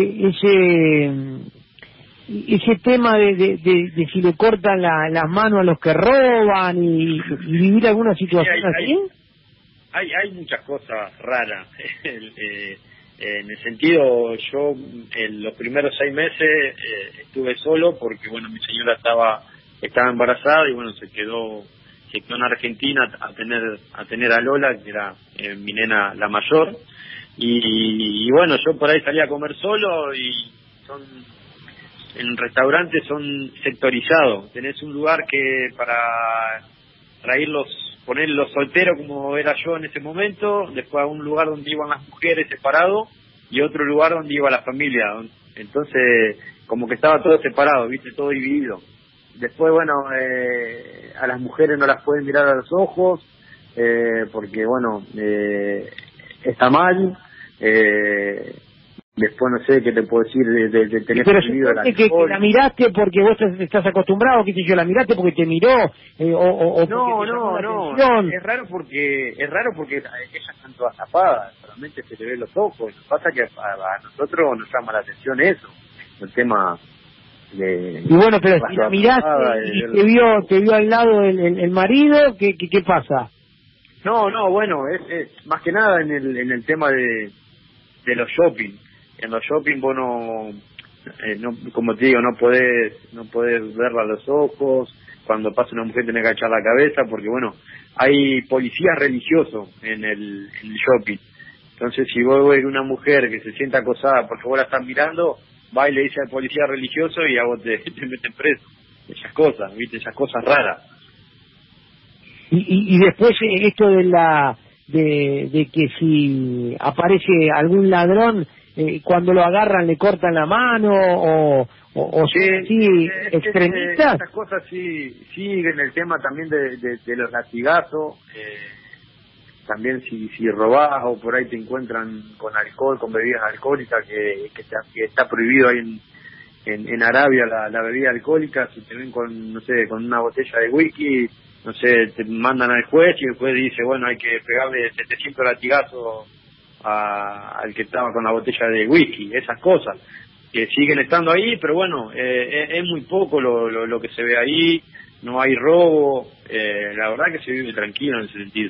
ese tema de si le cortan las manos a los que roban y vivir alguna situación así? Hay muchas cosas raras. En el sentido, yo en los primeros 6 meses estuve solo porque, bueno, mi señora estaba embarazada y, bueno, se quedó en Argentina a tener a Lola, que era mi nena la mayor. Y bueno, yo por ahí salía a comer solo y en restaurantes son sectorizados. Tenés un lugar que para irlos, poner los solteros como era yo en ese momento, después a un lugar donde iban las mujeres separado y otro lugar donde iba la familia. Entonces, como que estaba todo separado, viste, todo dividido. Después, bueno, a las mujeres no las pueden mirar a los ojos, porque, bueno, está mal. Después no sé qué te puedo decir de tener prohibido la que la miraste porque vos estás acostumbrado, qué sé yo, la miraste porque te miró, o no, es raro porque ellas están todas tapadas, solamente se le ven los ojos. Lo que pasa que a nosotros nos llama la atención eso, el tema de... Y bueno, pero si la miraste y te vio al lado el marido, ¿qué pasa? No, bueno, es más que nada en el tema de los shopping. En los shopping vos no, como te digo, no podés verla a los ojos. Cuando pasa una mujer tenés que agachar la cabeza porque, bueno, hay policías religiosos en el shopping. Entonces, si vos ves una mujer que se siente acosada porque vos la estás mirando, va y le dice al policía religioso y a vos te meten preso. Esas cosas, ¿viste? Esas cosas raras. Y después esto de que si aparece algún ladrón, cuando lo agarran le cortan la mano o sí, extremistas. Esas cosas sí siguen el tema también de los latigazos. También si robás o por ahí te encuentran con alcohol, con bebidas alcohólicas, que está prohibido ahí en Arabia la bebida alcohólica. Si te ven con, no sé, con una botella de whisky, no sé, te mandan al juez y el juez dice, bueno, hay que pegarle 700 latigazos al que estaba con la botella de whisky. Esas cosas que siguen estando ahí, pero bueno, es muy poco lo que se ve ahí. No hay robo, la verdad que se vive tranquilo en ese sentido.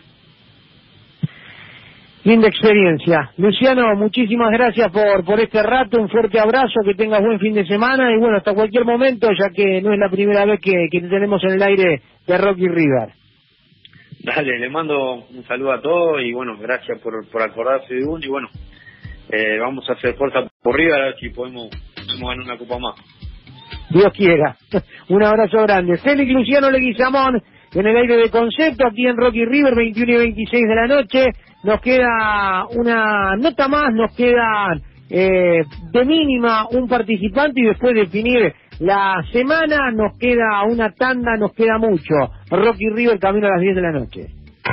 Linda experiencia. Luciano, muchísimas gracias por este rato, un fuerte abrazo, que tengas buen fin de semana y bueno, hasta cualquier momento, ya que no es la primera vez que te tenemos en el aire de Rocky River. Dale, le mando un saludo a todos y bueno, gracias por acordarse de uno y bueno, vamos a hacer fuerza por River a ver si podemos ganar una copa más. Dios quiera. Un abrazo grande. Félix Luciano Leguizamón, en el aire de Concepto, aquí en Rocky River, 21 y 26 de la noche. Nos queda una nota más, nos queda de mínima un participante y después definir la semana, nos queda una tanda, nos queda mucho. Rocky River, camino a las 10 de la noche.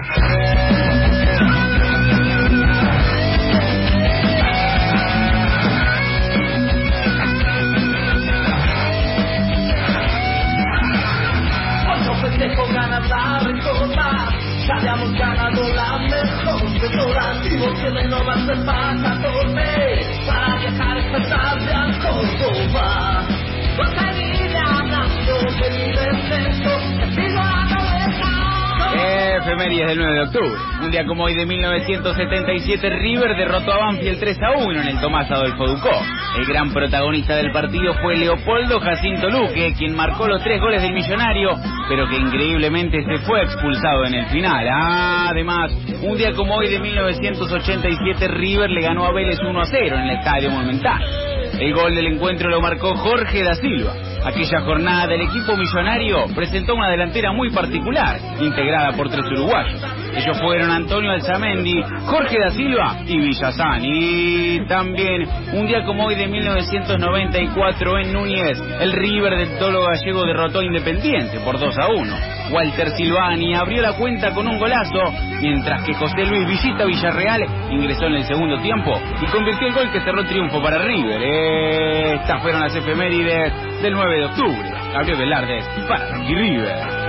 Ya habíamos ganado la mejor de todas, y vos que no vas a pasaporte para viajar esta tarde a Córdoba. Vas a ir hablando de mi descenso, te sigo a la cabeza. Efemérides del 9 de octubre. Un día como hoy de 1977, River derrotó a Banfield 3-1 en el Tomás Adolfo Ducó. El gran protagonista del partido fue Leopoldo Jacinto Luque, quien marcó los 3 goles del Millonario, pero que increíblemente se fue expulsado en el final. Además, un día como hoy de 1987, River le ganó a Vélez 1-0 en el Estadio Monumental. El gol del encuentro lo marcó Jorge da Silva. Aquella jornada el equipo millonario presentó una delantera muy particular, integrada por 3 uruguayos. Ellos fueron Antonio Alzamendi, Jorge da Silva y Villazán. Y también, un día como hoy de 1994 en Núñez, el River del Tolo Gallego derrotó a Independiente por 2-1. Walter Silvani abrió la cuenta con un golazo, mientras que José Luis Villita Villarreal ingresó en el segundo tiempo y convirtió el gol que cerró triunfo para River. Estas fueron las efemérides del 9 de octubre. Gabriel Velarde para Rocky River.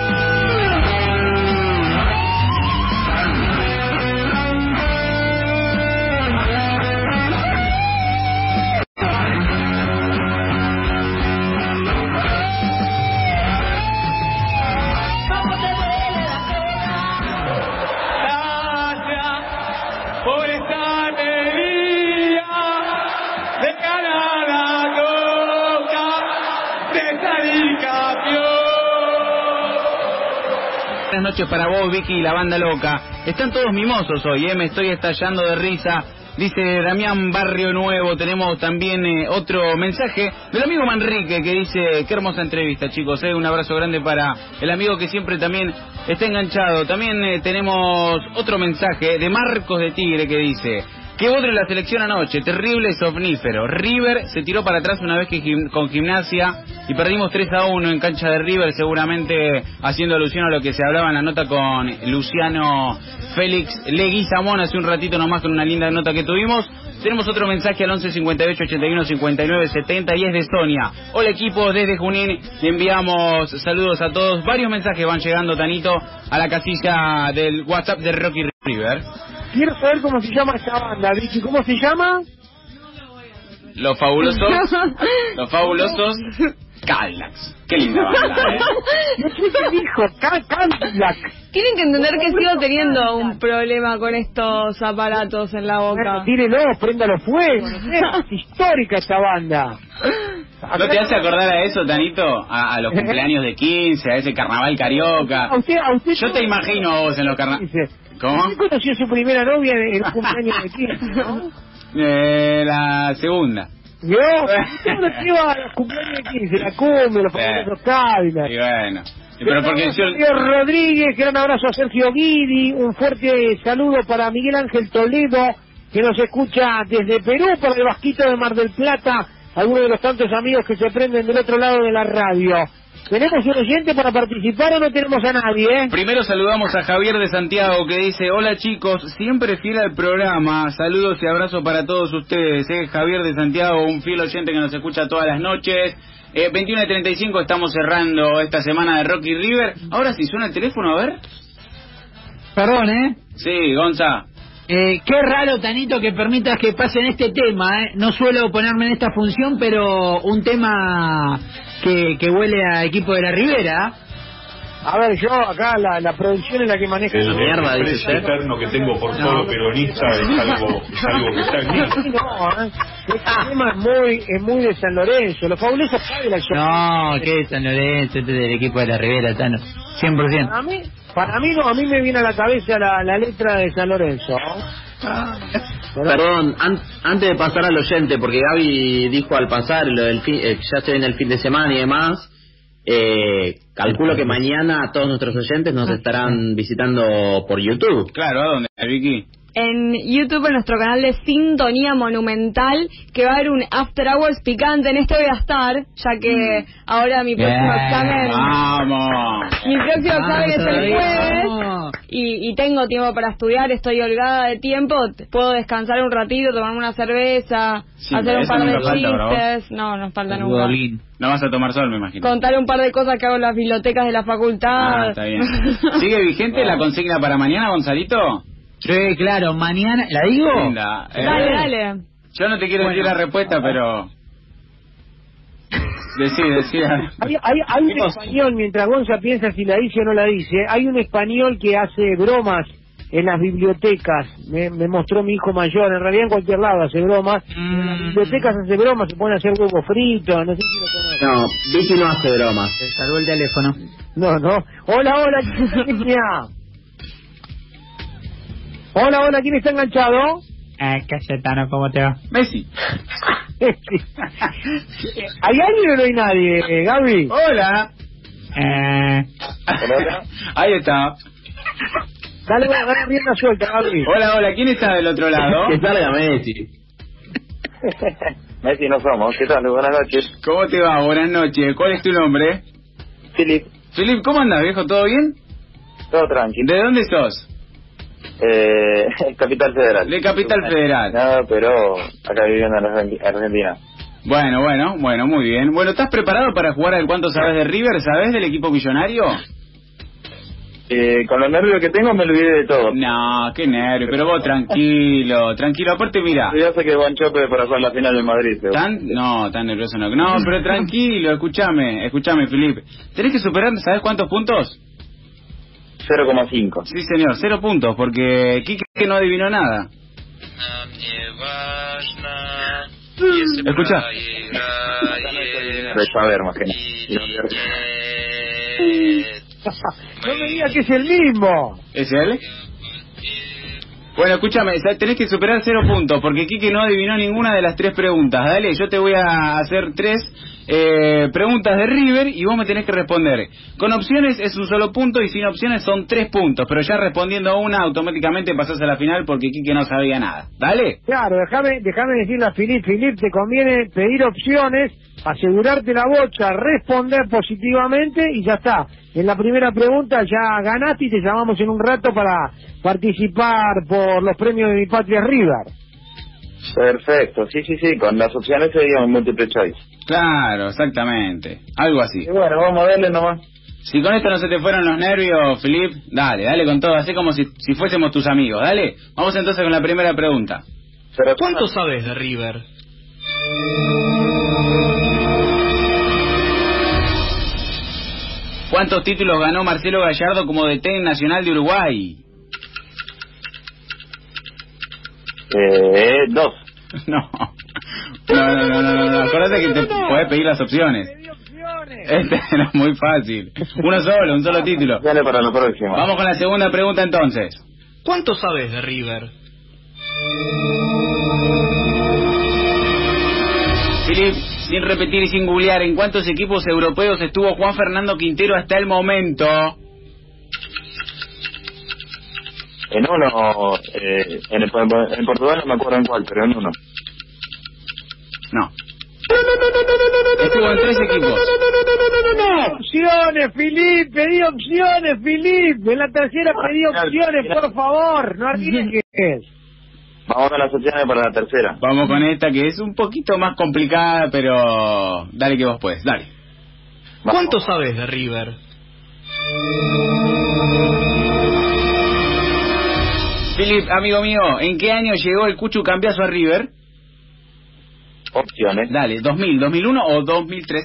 Buenas noches para vos, Vicky, y la banda loca. Están todos mimosos hoy, me estoy estallando de risa. Dice Damián Barrio Nuevo. Tenemos también otro mensaje del amigo Manrique que dice: qué hermosa entrevista, chicos, un abrazo grande para el amigo que siempre también está enganchado. También tenemos otro mensaje de Marcos de Tigre que dice: qué bodre la selección anoche, terrible somnífero. River se tiró para atrás una vez que con Gimnasia y perdimos 3-1 en cancha de River, seguramente haciendo alusión a lo que se hablaba en la nota con Luciano Félix Leguizamón hace un ratito nomás, con una linda nota que tuvimos. Tenemos otro mensaje al 11 58 81 59 70 y es de Sonia. Hola equipo, desde Junín le enviamos saludos a todos. Varios mensajes van llegando, Tanito, a la casilla del WhatsApp de Rocky River. Quiero saber cómo se llama esta banda, Vicky. ¿Cómo se llama? Los fabulosos Cadillacs. Qué linda banda, No sé qué dijo, Cadillacs. Tienen que entender que sigo teniendo un problema con estos aparatos en la boca. Bueno, tírelo, préndalo fuego. No sé, es histórica esta banda. ¿No te hace acordar a eso, Tanito? A los cumpleaños de 15, a ese carnaval carioca. A usted yo te imagino a vos en los carnavales. ¿Cómo? ¿Usted conoció a su primera novia en el cumpleaños de 15, no? La segunda. Yo, ¿cómo nos lleva a los cumpleaños de 15? La cumbre, los famosos Cadillacs. Y bueno. Pero porque Sergio Rodríguez, gran abrazo a Sergio Guidi, un fuerte saludo para Miguel Ángel Toledo, que nos escucha desde Perú, para el Vasquito de Mar del Plata, algunos de los tantos amigos que se prenden del otro lado de la radio. ¿Tenemos un oyente para participar o no tenemos a nadie? Primero saludamos a Javier de Santiago que dice: hola chicos, siempre fiel al programa, saludos y abrazo para todos ustedes. Javier de Santiago, un fiel oyente que nos escucha todas las noches. 21:35 estamos cerrando esta semana de Rocky River. Ahora sí, suena el teléfono, a ver. Perdón, Sí, Gonza. Qué raro, Tanito, que permitas que pasen este tema, No suelo ponerme en esta función, pero un tema que huele a equipo de la Ribera. A ver, yo acá la producción es la que maneja. El precio eterno que tengo por todo peronista es algo que está en mí. Este tema es muy de San Lorenzo. Los fabulosos Cadillacs. No, ¿qué de San Lorenzo? Este es del equipo de la Ribera, Tano. 100%. Para mí no, a mí me viene a la cabeza la letra de San Lorenzo. Perdón, antes de pasar al oyente, porque Gaby dijo al pasar lo del ya se viene el fin de semana y demás, Calculo que mañana todos nuestros oyentes nos estarán visitando por YouTube. Claro, ¿a dónde, Vicky? En YouTube, en nuestro canal de Sintonía Monumental, que va a haber un After Hours picante. En este voy a estar, ya que ahora mi próximo examen... ¡Vamos! Mi próximo examen es el jueves y tengo tiempo para estudiar, estoy holgada de tiempo, puedo descansar un ratito, tomarme una cerveza, hacer un par de chistes... No, no falta nunca. No vas a tomar sol, me imagino. Contar un par de cosas que hago en las bibliotecas de la facultad. Está bien. ¿Sigue vigente la consigna para mañana, Gonzalito? Sí, claro, mañana... ¿La digo? Linda. Dale. Yo no te quiero decir la respuesta, pero... Decía. Hay un español, mientras Gonza piensa si la dice o no la dice, hay un español que hace bromas en las bibliotecas. Me mostró mi hijo mayor, en realidad en cualquier lado hace bromas. En las bibliotecas hace bromas, se pone a hacer huevos fritos, no sé si lo conoces. No, Vicky no hace bromas. Se salvó el teléfono. No. Hola, Hola, ¿quién está enganchado? Cayetano, ¿cómo te va? Messi. ¿Hay alguien o no hay nadie, Gaby? Hola. Ahí está. Dale rienda suelta, Gaby. Hola, ¿quién está del otro lado? Que salga Messi. Messi no somos. ¿Qué tal? Buenas noches. ¿Cómo te va? Buenas noches. ¿Cuál es tu nombre? Filip, ¿cómo andas, viejo? ¿Todo bien? todo tranquilo. ¿De dónde sos? Capital Federal. De Capital Federal. No, pero acá viviendo en Argentina. Bueno, muy bien. Bueno, ¿estás preparado para jugar al cuánto sabes de River? ¿Sabes del equipo millonario? Con los nervios que tengo me olvidé de todo. No, qué nervio, pero vos tranquilo. Aparte, mira. Ya sé que Juan Chope para jugar la final del Madrid. Tan nervioso no. No, pero tranquilo, escúchame, Felipe. Tenés que superar, ¿sabes cuántos puntos? 0,5. Sí, señor, 0 puntos, porque Quique no adivinó nada. Escucha. De saber, más que no me digas que es el mismo. ¿Es él? Bueno, escúchame, tenés que superar 0 puntos, porque Quique no adivinó ninguna de las 3 preguntas. Dale, yo te voy a hacer 3 preguntas de River y vos me tenés que responder. Con opciones es un solo punto y sin opciones son 3 puntos, pero ya respondiendo una automáticamente pasás a la final porque Quique no sabía nada. ¿Dale? Claro, déjame decirle a Filip, te conviene pedir opciones, asegurarte la bocha, responder positivamente y ya está. En la primera pregunta ya ganaste y te llamamos en un rato para participar por los premios de Mi Patria River. Perfecto, sí, con las opciones sería un multiple choice. Claro, exactamente, algo así. Y bueno, vamos a darle nomás. Si con esto no se te fueron los nervios, Filip, dale con todo, así como si fuésemos tus amigos, dale. Vamos entonces con la primera pregunta. ¿Cuánto sabes de River? ¿Cuántos títulos ganó Marcelo Gallardo como DT nacional de Uruguay? 2. No. Acuérdate que te podés pedir las opciones. Este era muy fácil. Un solo título. Dale para la próxima. Vamos con la segunda pregunta entonces. ¿Cuánto sabes de River? Filip, sin repetir y sin googlear, ¿en cuántos equipos europeos estuvo Juan Fernando Quintero hasta el momento? En uno, en Portugal no me acuerdo en cuál, pero en uno. No. Estuvo en 3 equipos. Opciones, Filip, pedí opciones, Filip. En la tercera pedí opciones, por favor, no arriesgues. Vamos con las opciones para la tercera. Vamos con esta que es un poquito más complicada, pero dale que vos puedes, dale. ¿Cuánto sabes de River? Filip, amigo mío, ¿en qué año llegó el Cuchu Cambiaso a River? Opciones. Dale, 2000, 2001 o 2003.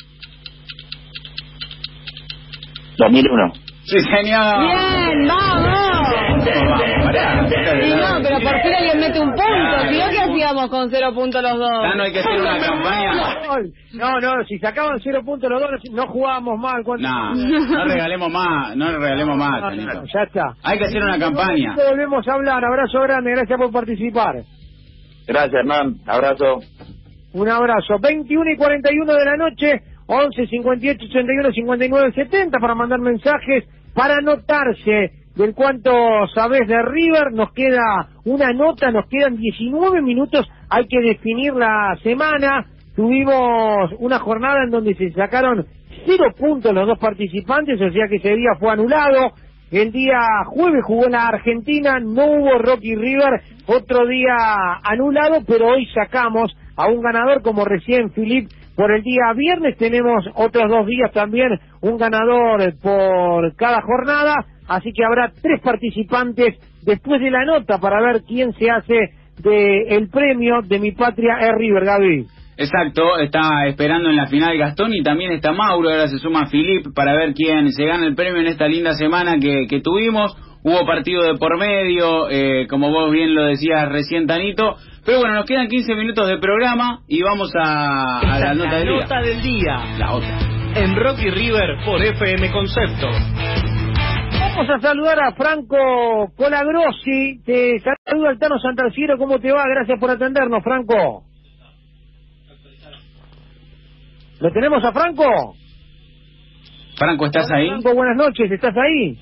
2001. Sí, señor. Bien, vamos. Sí, no, pero por fin alguien mete un punto. Si no, ¿qué hacíamos con 0 puntos los dos? No hay que hacer una campaña. No, si sacaban 0 puntos los dos, no jugábamos mal. No regalemos más, Tanito. Ya está. Hay que hacer una campaña. Volvemos a hablar. Abrazo grande, gracias por participar. Gracias, Hernán. Abrazo. Un abrazo. 21:41 de la noche. 11 58 81 59 70 para mandar mensajes, para anotarse del cuánto sabés de River. Nos queda una nota, nos quedan 19 minutos, hay que definir la semana. Tuvimos una jornada en donde se sacaron 0 puntos los dos participantes, o sea que ese día fue anulado. El día jueves jugó la Argentina, no hubo Rocky River, otro día anulado, pero hoy sacamos a un ganador como recién Philip. Por el día viernes tenemos otros 2 días también, un ganador por cada jornada, así que habrá 3 participantes después de la nota para ver quién se hace del premio de Mi Patria es River, Gaby. Exacto, está esperando en la final Gastón y también está Mauro, ahora se suma Philip para ver quién se gana el premio en esta linda semana que tuvimos. Hubo partido de por medio, como vos bien lo decías recién, Tanito, pero bueno, nos quedan 15 minutos de programa y vamos a la nota del día. La nota del día. La otra. En Rocky River por FM Concepto. Vamos a saludar a Franco Colagrossi, te saluda Altano Santarciero, ¿cómo te va? Gracias por atendernos, Franco. ¿Lo tenemos a Franco? Franco, ¿estás ahí? Franco, buenas noches, ¿estás ahí?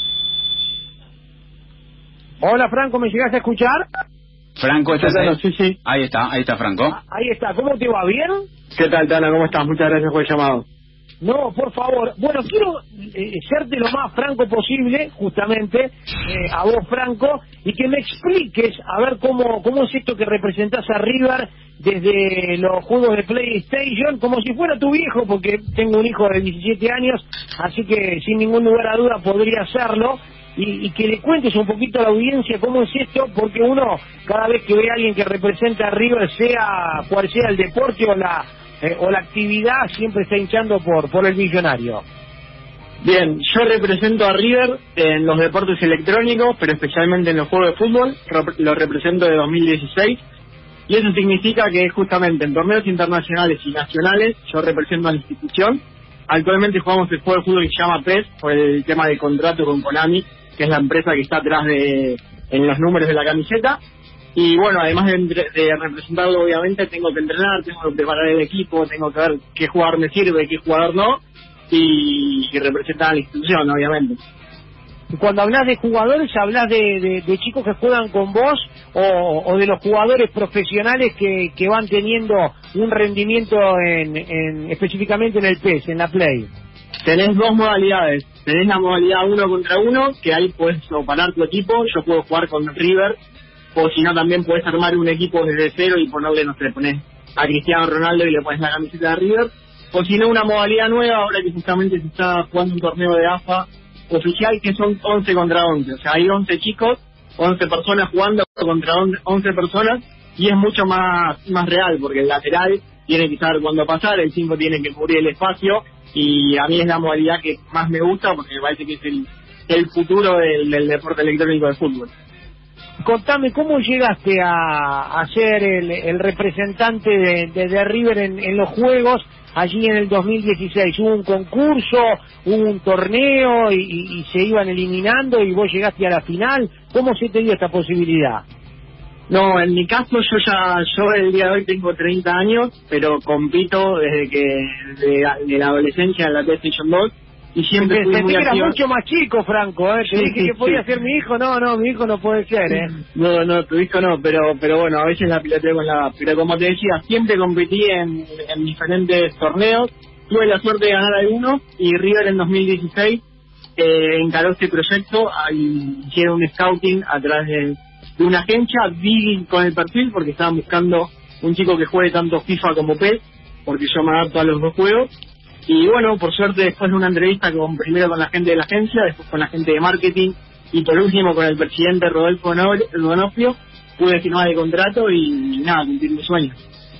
Hola, Franco, ¿me llegaste a escuchar? Franco, ¿estás ahí? Sí. Ahí está Franco. Ahí está, ¿cómo te va? ¿Bien? ¿Qué tal, Tana? ¿Cómo estás? Muchas gracias por el llamado. No, por favor. Bueno, quiero serte lo más franco posible, justamente, a vos, Franco, y que me expliques, a ver, cómo es esto que representás a River desde los juegos de PlayStation, como si fuera tu viejo, porque tengo un hijo de 17 años, así que sin ningún lugar a duda podría hacerlo, y que le cuentes un poquito a la audiencia cómo es esto, porque uno, cada vez que ve a alguien que representa a River, sea cual sea el deporte o la actividad, siempre está hinchando por el millonario. Bien, yo represento a River en los deportes electrónicos, pero especialmente en los juegos de fútbol. Lo represento de 2016 y eso significa que justamente en torneos internacionales y nacionales yo represento a la institución. Actualmente jugamos el juego de fútbol que se llama PES por el tema del contrato con Konami, que es la empresa que está atrás en los números de la camiseta. Y bueno, además de representarlo, obviamente tengo que entrenar, tengo que preparar el equipo, tengo que ver qué jugador me sirve, qué jugador no, y representar a la institución, obviamente. Cuando hablas de jugadores, ¿hablas de chicos que juegan con vos o de los jugadores profesionales que van teniendo un rendimiento específicamente en el PES, en la Play? Tenés 2 modalidades. Tenés la modalidad 1 contra 1, que ahí puedes parar tu equipo. Yo puedo jugar con River, o si no también puedes armar un equipo desde cero y ponerle, no sé, pones a Cristiano Ronaldo y le pones la camiseta de River. O si no, una modalidad nueva, ahora que justamente se está jugando un torneo de AFA oficial, que son 11 contra 11. O sea, hay 11 chicos, 11 personas jugando contra 11 personas, y es mucho más real, porque el lateral tiene que saber cuándo pasar, el 5 tiene que cubrir el espacio, y a mí es la modalidad que más me gusta, porque me parece que es el futuro del deporte electrónico de fútbol. Contame, ¿cómo llegaste a ser el representante de River en los juegos allí en el 2016? ¿Hubo un concurso, hubo un torneo y se iban eliminando y vos llegaste a la final? ¿Cómo se te dio esta posibilidad? No, en mi caso yo el día de hoy tengo 30 años, pero compito desde de la adolescencia en la PlayStation 2. Y siempre fui muy activo. Era mucho más chico, Franco, Te dije que podía ser mi hijo. No, mi hijo no puede ser, No, tu hijo no, pero bueno, a veces la piloteo con la... Pero como te decía, siempre competí en diferentes torneos. Tuve la suerte de ganar algunos, y River en 2016 encaró este proyecto. Hicieron un scouting a través de una agencia. Vi con el perfil, porque estaban buscando un chico que juegue tanto FIFA como PES, porque yo me adapto a los 2 juegos. Y bueno, por suerte, después de una entrevista primero con la gente de la agencia, después con la gente de marketing, y por último con el presidente Rodolfo Donofrio, pude firmar el contrato y nada, cumplir mi sueño.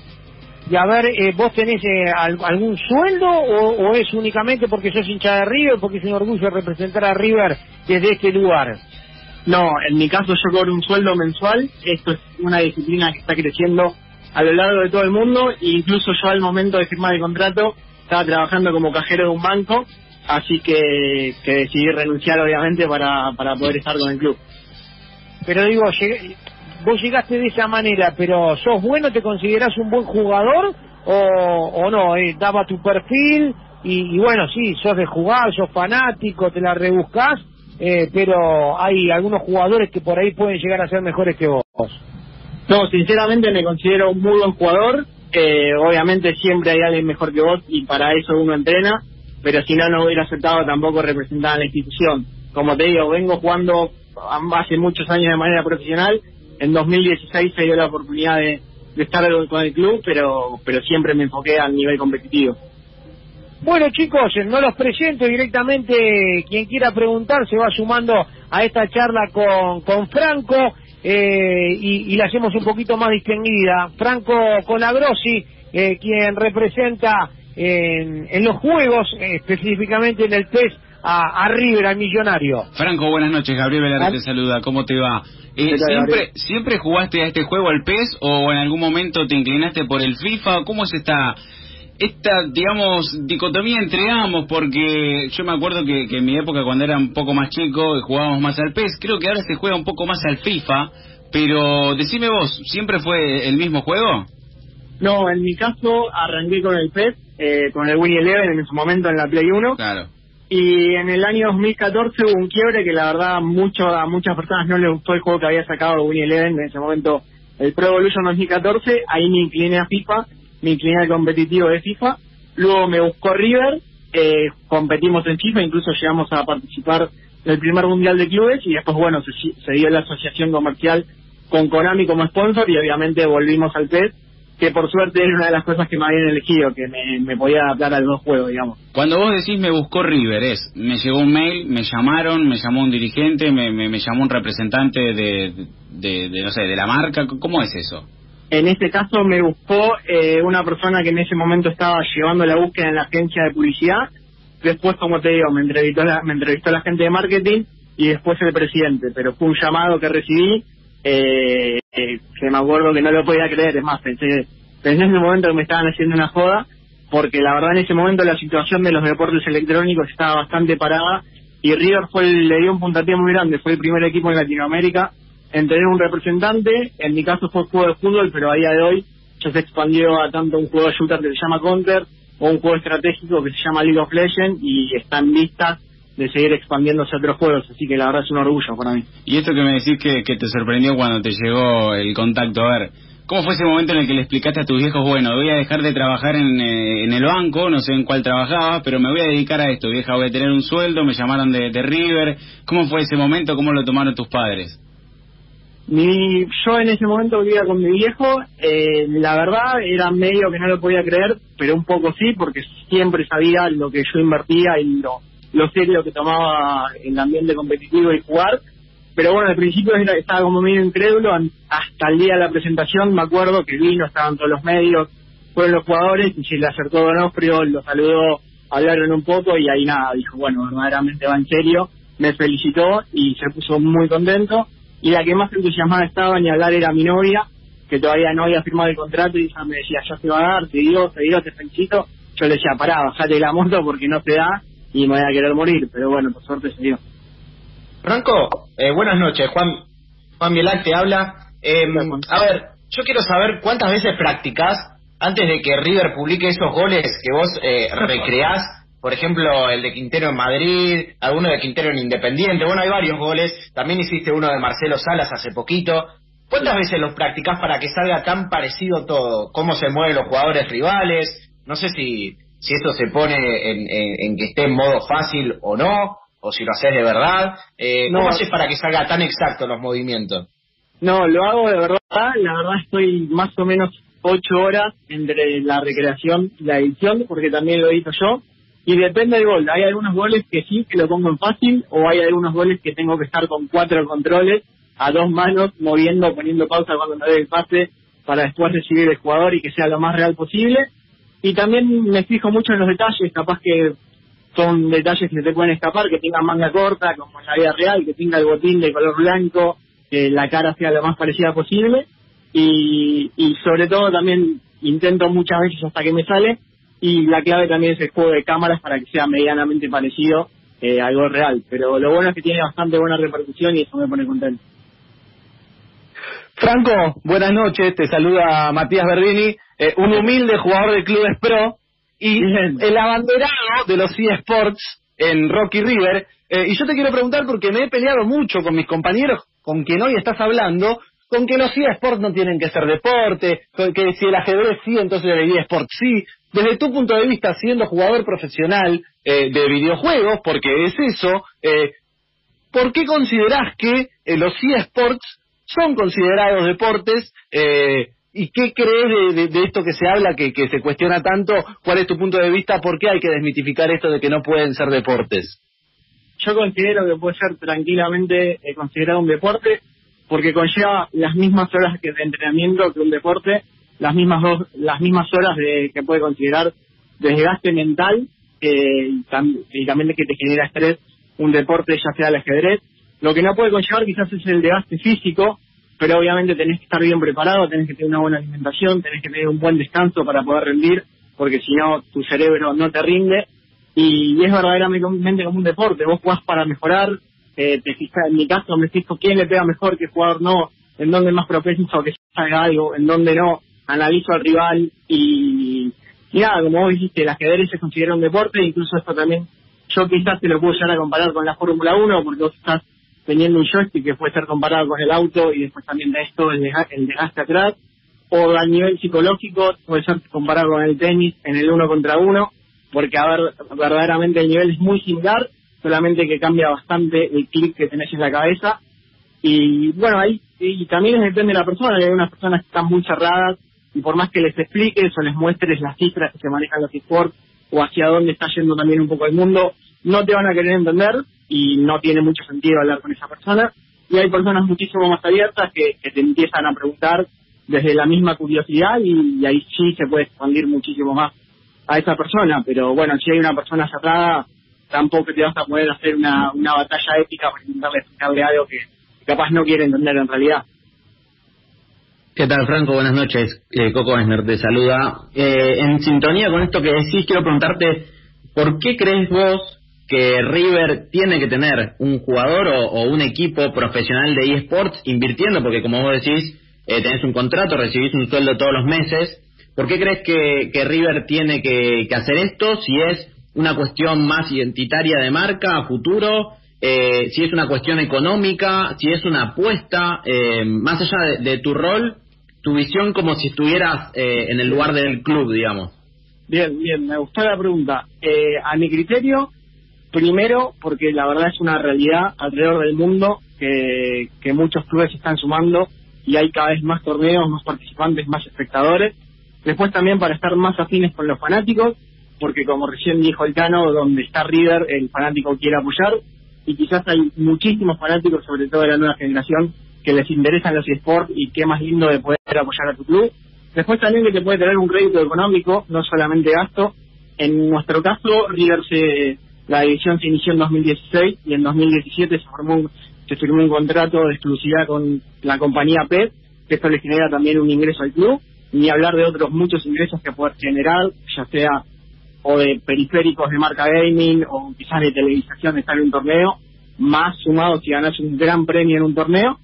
Y a ver, ¿vos tenés algún sueldo o es únicamente porque sos hincha de River, porque es un orgullo representar a River desde este lugar? No, en mi caso yo cobro un sueldo mensual. Esto es una disciplina que está creciendo a lo largo de todo el mundo, e incluso yo al momento de firmar el contrato estaba trabajando como cajero de un banco, así que decidí renunciar, obviamente, para poder estar con el club. Pero digo, vos llegaste de esa manera, pero ¿sos bueno? ¿Te considerás un buen jugador o no, daba tu perfil y bueno, sí, sos de jugar, sos fanático, te la rebuscás, pero hay algunos jugadores que por ahí pueden llegar a ser mejores que vos. No, sinceramente me considero un muy buen jugador. Obviamente siempre hay alguien mejor que vos y para eso uno entrena, pero si no, no hubiera aceptado tampoco representar a la institución. Como te digo, vengo jugando hace muchos años de manera profesional. En 2016 se dio la oportunidad de estar con el club, pero siempre me enfoqué al nivel competitivo. Bueno, chicos, no los presento directamente. Quien quiera preguntar se va sumando a esta charla con Franco, y la hacemos un poquito más distendida. Franco Colagrossi, quien representa en los juegos, específicamente en el PES, a River, al Millonario. Franco, buenas noches. Gabriel Velarde te saluda. ¿Cómo te va? ¿Siempre jugaste a este juego, al PES, o en algún momento te inclinaste por el FIFA? ¿Cómo es esta, digamos, dicotomía entre ambos? Porque yo me acuerdo que en mi época, cuando era un poco más chico, jugábamos más al PES. Creo que ahora se juega un poco más al FIFA, pero decime vos, ¿siempre fue el mismo juego? No, en mi caso arranqué con el PES, con el Winnie Eleven en su momento en la Play 1. Claro. Y en el año 2014 hubo un quiebre que la verdad a muchas personas no les gustó el juego que había sacado Winnie Eleven en ese momento, el Pro Evolution 2014. Ahí me incliné a FIFA, me incliné al competitivo de FIFA. Luego me buscó River, competimos en FIFA, incluso llegamos a participar del primer mundial de clubes, y después bueno, se dio la asociación comercial con Konami como sponsor, y obviamente volvimos al PES, que por suerte era una de las cosas que me habían elegido, que me podía adaptar a los dos juegos, digamos. Cuando vos decís me buscó River, me llegó un mail, me llamaron, me llamó un dirigente, me llamó un representante de no sé, de la marca, ¿cómo es eso? En este caso me buscó una persona que en ese momento estaba llevando la búsqueda en la agencia de publicidad. Después, como te digo, me entrevistó la gente de marketing y después el presidente, pero fue un llamado que recibí, que me acuerdo que no lo podía creer. Es más, pensé en ese momento que me estaban haciendo una joda, porque la verdad en ese momento la situación de los deportes electrónicos estaba bastante parada, y River le dio un puntapié muy grande. Fue el primer equipo en Latinoamérica en tener un representante. En mi caso fue juego de fútbol, pero a día de hoy ya se expandió a tanto un juego de shooter que se llama Counter, o un juego estratégico que se llama League of Legends, y está en vista de seguir expandiéndose a otros juegos, así que la verdad es un orgullo para mí. Y esto que me decís que te sorprendió cuando te llegó el contacto, a ver, ¿cómo fue ese momento en el que le explicaste a tus viejos, bueno, voy a dejar de trabajar en el banco, no sé en cuál trabajabas, pero me voy a dedicar a esto, vieja, voy a tener un sueldo, me llamaron de River? ¿Cómo fue ese momento? ¿Cómo lo tomaron tus padres? Yo en ese momento vivía con mi viejo, la verdad era medio que no lo podía creer, pero un poco sí, porque siempre sabía lo que yo invertía y lo serio que tomaba en el ambiente competitivo y jugar. Pero bueno, al principio estaba como medio incrédulo, hasta el día de la presentación me acuerdo que estaban todos los medios, fueron los jugadores, y se le acercó Donofrio, lo saludó, hablaron un poco, y ahí nada, dijo, bueno, verdaderamente va en serio, me felicitó y se puso muy contento. Y la que más entusiasmada estaba, ni hablar, era mi novia, que todavía no había firmado el contrato, y ella me decía, ya se va a dar, te digo, te felicito. Yo le decía, pará, bajate de la moto porque no se da y me voy a querer morir, pero bueno, por suerte se dio. Franco, buenas noches, Juan Bielac te habla. A ver, yo quiero saber cuántas veces practicás antes de que River publique esos goles que vos recreás. Por ejemplo, el de Quintero en Madrid, alguno de Quintero en Independiente. Bueno, hay varios goles. También hiciste uno de Marcelo Salas hace poquito. ¿Cuántas veces los practicás para que salga tan parecido todo? ¿Cómo se mueven los jugadores rivales? No sé si eso se pone en que esté en modo fácil o no, o si lo haces de verdad. ¿Cómo haces para que salga tan exacto los movimientos? No, lo hago de verdad. La verdad estoy más o menos 8 horas entre la recreación y la edición, porque también lo edito yo. Y depende del gol. Hay algunos goles que sí, que lo pongo en fácil, o hay algunos goles que tengo que estar con 4 controles, a 2 manos, moviendo, poniendo pausa cuando me dé el pase, para después recibir el jugador y que sea lo más real posible. Y también me fijo mucho en los detalles, capaz que son detalles que se te pueden escapar, que tengan manga corta, como en la vida real, que tenga el botín de color blanco, que la cara sea lo más parecida posible. Y sobre todo también intento muchas veces hasta que me sale. Y la clave también es el juego de cámaras para que sea medianamente parecido al gol real. Pero lo bueno es que tiene bastante buena repercusión y eso me pone contento. Franco, buenas noches, te saluda Matías Verdini. un humilde jugador de clubes pro y el abanderado de los eSports en Rocky River. Y yo te quiero preguntar, porque me he peleado mucho con mis compañeros con quien hoy estás hablando, con que los eSports no tienen que ser deporte, con que si el ajedrez sí, entonces el eSports sí. Desde tu punto de vista, siendo jugador profesional de videojuegos, porque es eso, ¿por qué considerás que los eSports son considerados deportes? ¿Y qué crees de esto que se habla, que se cuestiona tanto? ¿Cuál es tu punto de vista? ¿Por qué hay que desmitificar esto de que no pueden ser deportes? Yo considero que puede ser tranquilamente considerado un deporte, porque conlleva las mismas horas de entrenamiento que un deporte, las mismas horas que puede considerar desgaste mental y también que te genera estrés un deporte, ya sea el ajedrez. Lo que no puede conllevar quizás es el desgaste físico, pero obviamente tenés que estar bien preparado, tenés que tener una buena alimentación, tenés que tener un buen descanso para poder rendir, porque si no tu cerebro no te rinde, y es verdaderamente como un deporte. Vos jugás para mejorar, te fijas, en mi caso me fijo quién le pega mejor, qué jugador no, en dónde es más propenso que salga algo, en dónde no, analizo al rival y nada, como vos dijiste, el ajedrez se considera un deporte, incluso esto también yo quizás te lo puedo llegar a comparar con la Fórmula 1, porque vos estás teniendo un joystick que puede ser comparado con el auto y después también de esto el desgaste atrás, o a nivel psicológico puede ser comparado con el tenis en el 1 contra 1, porque verdaderamente el nivel es muy similar, solamente que cambia bastante el clic que tenés en la cabeza. Y bueno, ahí y también depende de la persona. Hay unas personas que están muy cerradas y por más que les expliques o les muestres las cifras que se manejan los eSports o hacia dónde está yendo también un poco el mundo, no te van a querer entender y no tiene mucho sentido hablar con esa persona. Y hay personas muchísimo más abiertas que te empiezan a preguntar desde la misma curiosidad y ahí sí se puede expandir muchísimo más a esa persona. Pero bueno, si hay una persona cerrada, tampoco te vas a poder hacer una batalla épica para intentarle explicarle algo que capaz no quiere entender en realidad. ¿Qué tal, Franco? Buenas noches. Coco Esner te saluda. En sintonía con esto que decís, quiero preguntarte, ¿por qué crees vos que River tiene que tener un jugador o un equipo profesional de eSports invirtiendo? Porque como vos decís, tenés un contrato, recibís un sueldo todos los meses. ¿Por qué crees que River tiene que hacer esto? Si es una cuestión más identitaria de marca a futuro, si es una cuestión económica, si es una apuesta, más allá de tu rol, tu visión como si estuvieras en el lugar del club, digamos. Bien, me gustó la pregunta. A mi criterio, primero, porque la verdad es una realidad alrededor del mundo que muchos clubes están sumando y hay cada vez más torneos, más participantes, más espectadores. Después también para estar más afines con los fanáticos, porque como recién dijo el Cano, donde está River, el fanático quiere apoyar, y quizás hay muchísimos fanáticos, sobre todo de la nueva generación, que les interesan los eSports y qué más lindo de poder apoyar a tu club. Después también que te puede tener un rédito económico, no solamente gasto. En nuestro caso, River la división se inició en 2016 y en 2017 se firmó un contrato de exclusividad con la compañía PET, que esto le genera también un ingreso al club, ni hablar de otros muchos ingresos que puedes generar, ya sea o de periféricos de marca gaming o quizás de televisación de estar en un torneo, más sumado si ganas un gran premio en un torneo.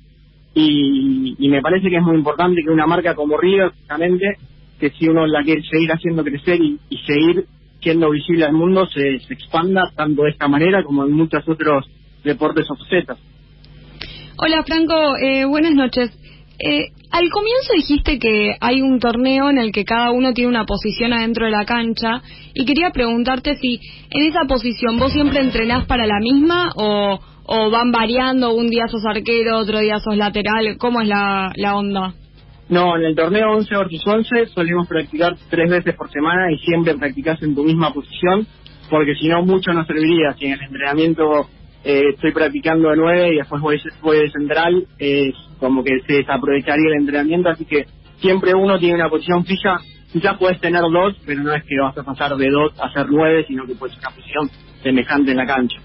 Y me parece que es muy importante que una marca como River, justamente, que si uno la quiere seguir haciendo crecer y seguir siendo visible al mundo, se expanda tanto de esta manera como en muchos otros deportes o facetas. Hola Franco, buenas noches. Al comienzo dijiste que hay un torneo en el que cada uno tiene una posición adentro de la cancha y quería preguntarte si en esa posición vos siempre entrenás para la misma o van variando, un día sos arquero, otro día sos lateral, ¿cómo es la onda? No, en el torneo 11 vs 11 solemos practicar 3 veces por semana y siempre practicás en tu misma posición, porque si no mucho no serviría. Si en el entrenamiento estoy practicando de 9 y después voy de central, como que se desaprovecharía el entrenamiento, así que siempre uno tiene una posición fija. Quizás puedes tener 2, pero no es que vas a pasar de 2 a ser 9, sino que puedes ser una posición semejante en la cancha.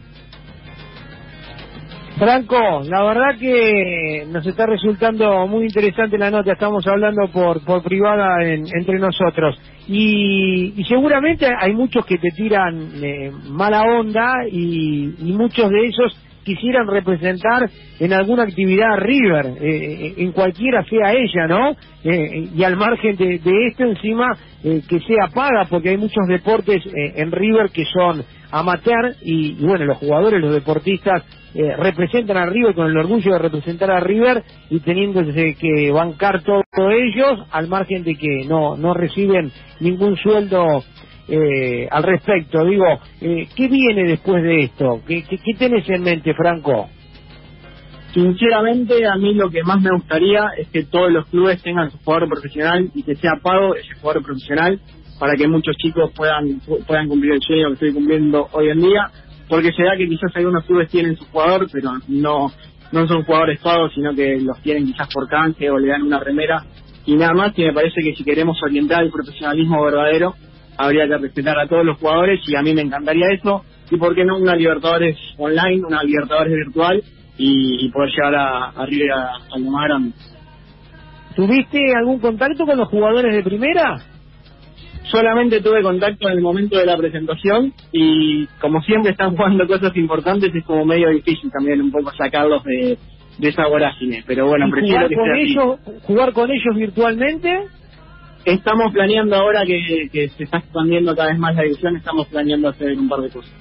Franco, la verdad que nos está resultando muy interesante la nota, estamos hablando por privada entre nosotros y seguramente hay muchos que te tiran mala onda y muchos de esos quisieran representar en alguna actividad a River, en cualquiera sea ella, ¿no? Y al margen de esto encima, que sea paga, porque hay muchos deportes en River que son amateur y bueno, los jugadores, los deportistas representan a River con el orgullo de representar a River y teniéndose que bancar todo ellos, al margen de que no reciben ningún sueldo al respecto. Digo, ¿qué viene después de esto? ¿Qué tenés en mente, Franco? Sinceramente, a mí lo que más me gustaría es que todos los clubes tengan su jugador profesional y que sea pago ese jugador profesional para que muchos chicos puedan cumplir el sueño que estoy cumpliendo hoy en día, porque se da que quizás algunos clubes tienen su jugador, pero no son jugadores pagos, sino que los tienen quizás por canje o le dan una remera y nada más. Y me parece que si queremos orientar el profesionalismo verdadero, habría que respetar a todos los jugadores, y a mí me encantaría eso. Y por qué no una Libertadores online, una Libertadores virtual, y poder llegar a River a lo más grande. ¿Tuviste algún contacto con los jugadores de primera? Solamente tuve contacto en el momento de la presentación, y como siempre están jugando cosas importantes, es como medio difícil también un poco sacarlos de esa vorágine, pero bueno, prefiero que sea así. ¿Jugar con ellos virtualmente? Estamos planeando ahora que se está expandiendo cada vez más la división, estamos planeando hacer un par de cosas.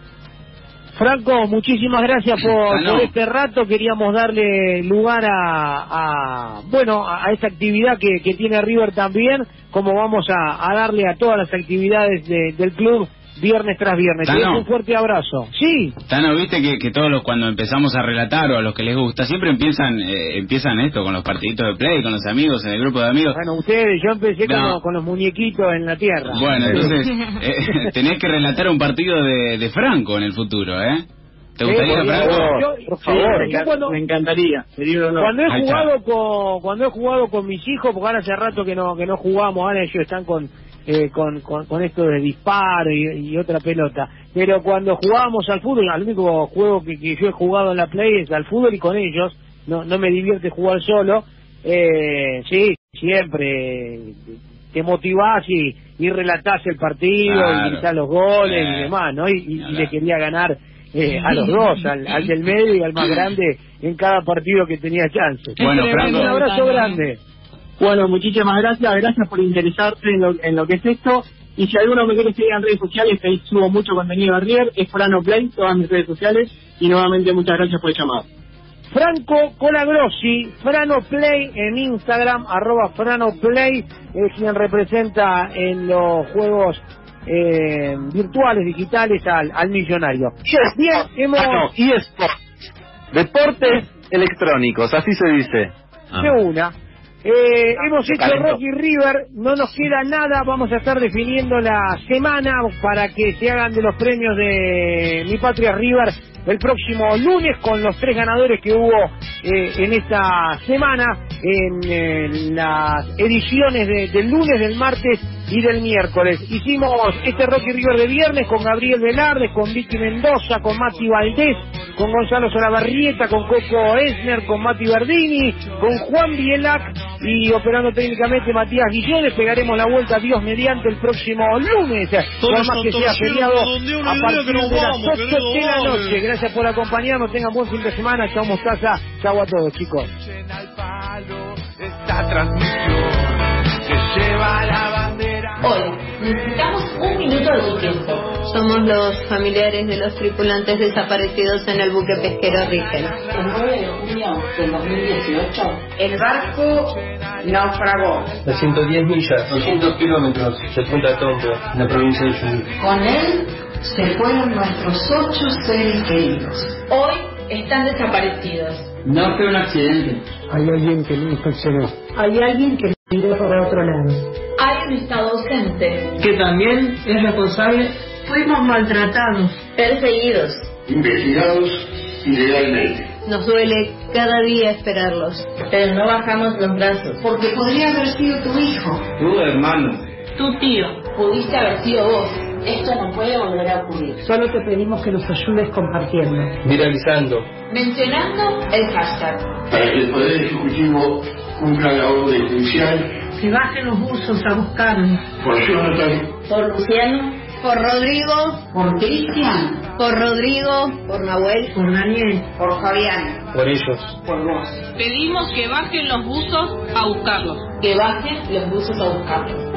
Franco, muchísimas gracias por este rato. Queríamos darle lugar a esta actividad que tiene River también, como vamos a darle a todas las actividades del club viernes tras viernes. Te doy un fuerte abrazo. Sí. Tano, viste que todos cuando empezamos a relatar o a los que les gusta, siempre empiezan esto con los partiditos de play, con los amigos, en el grupo de amigos. Bueno, yo empecé con los muñequitos en la tierra. Bueno, entonces tenés que relatar un partido de Franco en el futuro, ¿eh? ¿Te gustaría, Franco? Por favor, me encantaría. Cuando he jugado con mis hijos, porque ahora hace rato que no jugamos, ahora ellos están con esto de disparo y otra pelota, pero cuando jugábamos al fútbol, el único juego que yo he jugado en la Play es al fútbol, y con ellos no me divierte jugar solo. Sí, siempre te motivás y relatás el partido, y gritás los goles y demás, ¿no? Y le quería ganar a los dos, al del medio y al más grande en cada partido que tenía chance. Bueno, Franco, un abrazo grande. Bueno, muchísimas gracias por interesarte en lo que es esto. Y si alguno me quiere seguir en redes sociales, que ahí subo mucho contenido de River, es Frano Play, todas mis redes sociales. Y nuevamente muchas gracias por el llamado. Franco Colagrossi, Frano Play en Instagram, @Frano Play, es quien representa en los juegos virtuales, digitales al millonario. Bien, eSports, deportes electrónicos, así se dice. De una. Hemos hecho Rocky River, no nos queda nada, vamos a estar definiendo la semana para que se hagan de los premios de Mi Patria River el próximo lunes, con los 3 ganadores que hubo en esta semana, en las ediciones del lunes, del martes y del miércoles. Hicimos este Rocky River de viernes con Gabriel Velarde, con Vicky Mendoza, con Mati Valdés, con Gonzalo Solabarrieta, con Coco Esner, con Mati Verdini, con Juan Bielac y operando técnicamente Matías Guillones. Pegaremos la vuelta, Dios mediante, el próximo lunes, por más que sea feriado, a partir de las 8 de la noche. Gracias por acompañarnos, tengan buen fin de semana. Chao Mostaza, chao a todos, chicos. Esta transmisión que lleva la bandera. Hoy necesitamos un minuto de su tiempo. Somos los familiares de los tripulantes desaparecidos en el buque pesquero Rigel. El 9 de junio del 2018, el barco naufragó. 210 millas, 200 kilómetros de Punta Tombo, en la provincia de Jujuy. Con él se fueron nuestros 8 seres queridos. Hoy están desaparecidos. No fue un accidente. Hay alguien que lo inspeccionó. Hay alguien que miró por otro lado. Hay un estado ausente. Que también es responsable. Fuimos maltratados, Perseguidos. Investigados ilegalmente. Nos duele cada día esperarlos, pero no bajamos los brazos. porque podría haber sido tu hijo. Tu hermano. Tu tío. Pudiste haber sido vos. Esto no puede volver a ocurrir. Solo te pedimos que nos ayudes compartiendo, Viralizando. Mencionando el hashtag. Para que el Poder Ejecutivo cumpla la orden judicial. que bajen los buzos a buscarnos. Por Jonathan. Por Luciano. Por Rodrigo. Por Cristian. Por Rodrigo. Por Nahuel. Por Daniel. Por Fabián. Por ellos. Por vos. Pedimos que bajen los buzos a buscarlos. Que bajen los buzos a buscarlos.